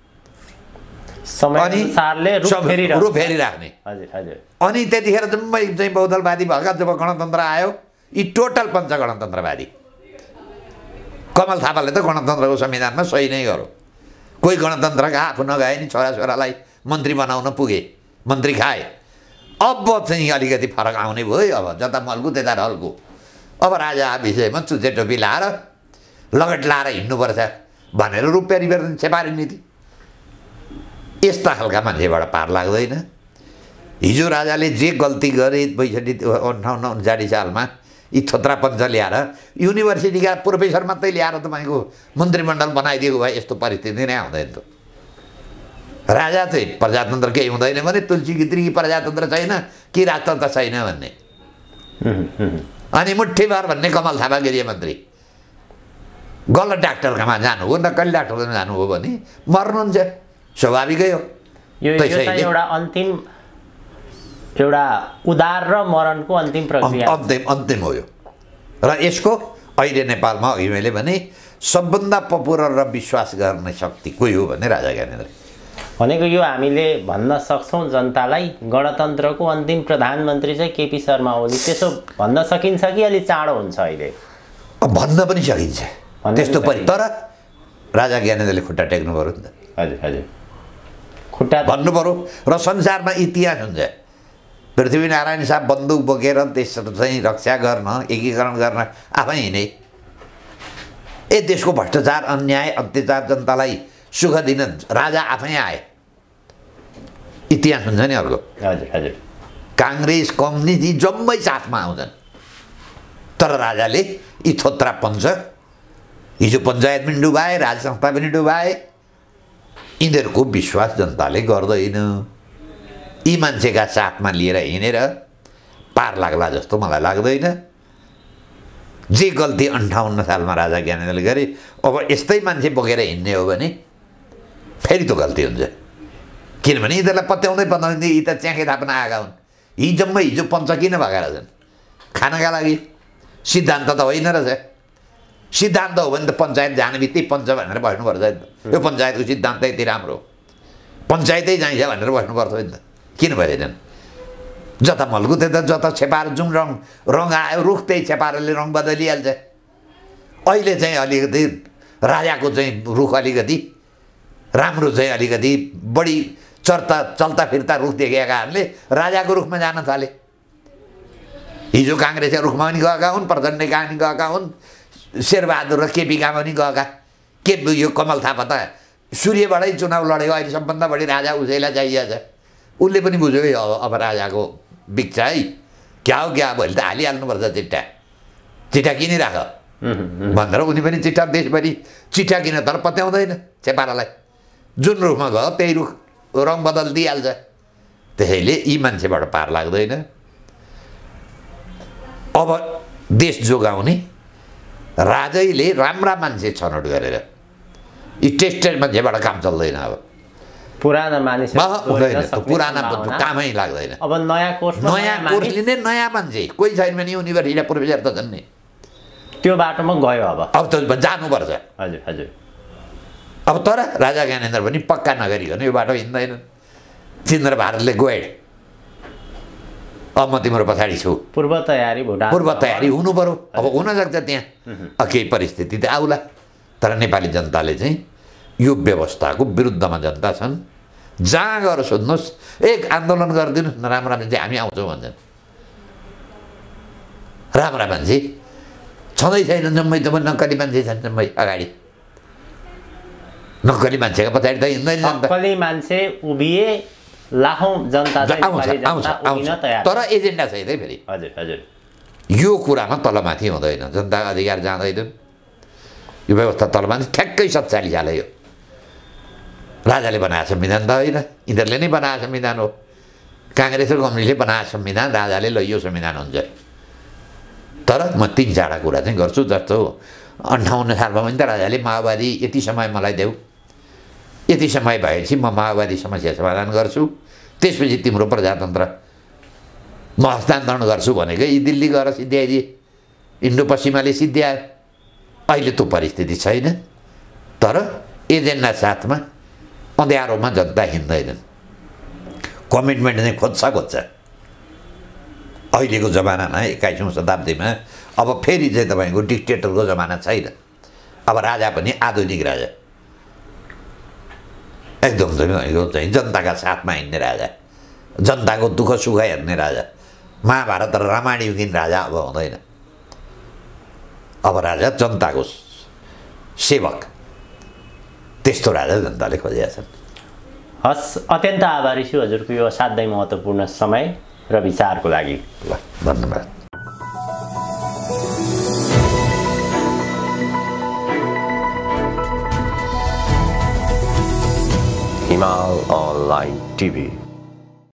B: रु फेरिराख्ने अनि त्यतिखेर जम्मै चाहिँ बहुदलवादी भएका जब गणतन्त्र आयो यी टोटल पञ्च गणतन्त्रवादी कमल थापाले त गणतन्त्रको संविधानमा सही नै गर्यो कोही गणतन्त्रका आफू नगए नि छोराछोरालाई मन्त्री बनाउन पुगे मन्त्री खाए अब चाहिँ अलिकति फरक आउने भयो अब जता मल्कु त्यता ढल्कु अब राजा विषयमा चुचे टोपी लाएर लगट लाएर हिँड्नुपर्छ भनेर रूप परिवर्तन छेपारी नीति यस्ता खालका मान्छेबाट पार लाग्दैन हिजो राजाले जे गल्ती गरे बैसठी अन्ठाउन्न उन्साठी सालमा यी थोत्रा पञ्च ल्याएर युनिभर्सिटीका प्रोफेसर मात्रै ल्याएर तपाईँको मन्त्रीमण्डल बनाइदिएको भए यस्तो परिस्थिति नै आउँदैन त राजा चाहिँ प्रजातन्त्र केही हुँदैन भने तुलसी गित्री प्रजातन्त्र छैन कि राजतन्त्र छैन भन्ने अनि मुठ्ठीभर भन्ने कमल थापा गृहमन्त्री गलत डाक्टरकोमा जानु हो, नक्कली डाक्टरकोमा जानु हो भने मर्नुहुन्छ, स्वाभाविकै हो।
A: यो एउटा अन्तिम एउटा उदार र मरणको अन्तिम प्रक्रिया,
B: अन्तिम अन्तिम हो यो। र यसको अहिले नेपालमा अघि मैले भने सबभन्दा पपुलर र विश्वास गर्ने शक्ति कोही हो भने राजा ज्ञानेन्द्र।
A: भनेको यो हामीले भन्न सक्छौँ जनतालाई गणतन्त्रको अन्तिम प्रधानमन्त्री चाहिँ केपी शर्मा ओली, त्यसो भन्न सकिन्छ कि अलि चाँडो हुन्छ अहिले?
B: भन्न पनि सकिन्छ त्यस्तो पनि, तर राजा ज्ञानेन्द्रले खुट्टा टेक्नु पर्यो नि त।
A: हजुर हजुर, खुट्टा
B: भन्नु पर्यो। र संसारमा इतिहास हुन्छ, पृथ्वीनारायण शाह बन्दुक बोकेर देश चाहिँ रक्षा गर्न, एकीकरण गर्न आफै हिँडे। ए देशको भ्रष्टाचार, अन्याय, अत्याचार, जनतालाई सुख दिन राजा आफै आए। इतिहास हुन्छ नि अर्को।
A: हजुर हजुर,
B: काङ्ग्रेस कम्युनिस्ट जम्मै साथमा आउँछन्, तर राजाले यी थोत्रा पञ्च, हिजो पञ्चायत पनि डुबाए, राज संस्था पनि डुबाए। यिनीहरूको विश्वास जनताले गर्दैन। यी मान्छेका साथमा लिएर हिँडेर पार लाग्ला जस्तो मलाई लाग्दैन। जे गल्ती अन्ठाउन्न सालमा राजा ज्ञानेन्द्रले गरे, अब यस्तै मान्छे बोकेर हिँड्ने हो भने फेरि त्यो गल्ती हुन्छ। किनभने यिनीहरूलाई पत्याउँदै पत्याउँदै यी त च्याखे थाप्न आएका हुन्। यी जम्मै हिजो पञ्च किन भएका रहेछन्? खानका लागि। सिद्धान्त त होइन रहेछ। सिद्धान्त हो भने त पञ्चायत जाने बित्तिकै पञ्च भनेर बस्नुपर्छ नि त। यो पञ्चायतको सिद्धान्त यति राम्रो, पञ्चायतै जाइन्छ भनेर बस्नुपर्छ नि त। किन भएनन्? जता मल्कु त्यता, जता छेपार जुन रङ रङ आयो रुख त्यही छेपारले रङ बदलिहाल्छ। अहिले चाहिँ अलिकति राजाको चाहिँ रुख अलिकति राम्रो चाहिँ अलिकति बढी चर्ता चल्ता फिर्ता रुख देखेका कारणले राजाको रुखमा जान थाले। हिजो काङ्ग्रेसका रुखमा पनि गएका हुन्, प्रचण्डका पनि गएका हुन्, शेरबहादुर र केपीका पनि गएका। के यो कमल थापा त सूर्यबाटै चुनाव लडेको, अहिले सबभन्दा बढी राजा उसैलाई चाहिएको छ। उसले पनि बुझ्यो है अब राजाको बिक्छ है, क्या हो क्या भोलि त हालिहाल्नुपर्छ चिट्ठा, चिट्ठा किनिराख भनेर उनी पनि चिट्ठा देशभरि चिट्ठा किन, तर पत्याउँदैन छेपारालाई। जुन रुखमा गयो त्यही रुख रङ बदल दिइहाल्छ। त्यसैले यी मान्छेबाट पार लाग्दैन। अब देश जोगाउने राजैले राम्रा मान्छे छनौट गरेर, यी टेस्टेड मान्छेबाट काम चल्दैन। अब
A: पुराना मानिस
B: हुँदैन, पुराना कामै लाग्दैन।
A: अब नयाँ कोर्स
B: नयाँ कोर्स लिने नयाँ मान्छे कोही छैन भने युनिभर्सिटीका प्रोफेसर त छन् नि,
A: त्यो बाटोमा गयो। अब
B: अब त जानुपर्छ।
A: हजुर हजुर।
B: अब तर राजा ज्ञानेन्द्र पनि पक्का नगरिकन यो बाटो हिँड्दैन। चिन्द्र भारतले गए, अब म तिम्रो पछाडि छु।
A: पूर्व तयारी भुटान
B: पूर्व तयारी हुनु पर्यो। अब हुन सक्छ त्यहाँ केही परिस्थिति त आउला, तर नेपाली जनताले चाहिँ यो व्यवस्थाको विरुद्धमा जनता छन्। जहाँ गएर सोध्नुहोस्, एक आन्दोलन गरिदिनुहोस् न, राम्रा मान्छे हामी आउँछौँ भन्छन्। राम्रा मान्छे छँदै छैन, जम्मै त नक्कली मान्छे छन् जम्मै अगाडि। नक्कली मान्छेको पछाडि त हिँड्दैन जनता।
A: नक्कली मान्छे उभिए लाखौँ जनता
B: आउँछ आउँछ आउँछ, तर एजेन्डा छैन है फेरि।
A: हजुर हजुर।
B: यो कुरामा तलमाथि हुँदैन, जनता अधिकार जाँदैन। यो व्यवस्था तलमाथि ठ्याक्कै सत्तालिस साल यो राजाले बनाएको संविधान त होइन, यिनीहरूले नै बनाएको संविधान हो। काङ्ग्रेस र कम्युनिस्टले बनाएको संविधान राजाले लैयो संविधान हुन्छ। तर म तिन चारवटा कुरा चाहिँ गर्छु। जस्तो अन्ठाउन्न सालमा पनि त राजाले माओवादी यति समय मलाई देऊ, यति समय भएपछि म माओवादी समस्या समाधान गर्छु, त्यसपछि तिम्रो प्रजातन्त्र म हस्तान्तरण गर्छु भनेको यी दिल्ली गएर सिद्ध्याइदिए, इन्डो पश्चिमाले सिद्ध्यायो। अहिले त्यो परिस्थिति छैन, तर एजेन्डा साथमा अँध्यारोमा जनता हिँड्दैनन्। कमिटमेन्ट चाहिँ खोज्छ खोज्छ। अहिलेको जमानामा एक्काइसौँ शताब्दीमा अब फेरि चाहिँ तपाईँको डिक्टेटरको जमाना छैन। अब राजा पनि आधुनिक राजा, एकदम चाहिँ जनताका साथमा हिँड्ने राजा, जनताको दुःख सुख हेर्ने राजा। महाभारत र रामायण युगीन राजा अब हुँदैन। अब राजा जनताको सेवक, त्यस्तो राजा जनताले खोजेका छन्।
A: हस्, अत्यन्त आभारी छु हजुरको यो असाध्यै महत्त्वपूर्ण समय र विचारको लागि।
B: ल, धन्यवाद।
C: हिमाल अनलाइन टिभी।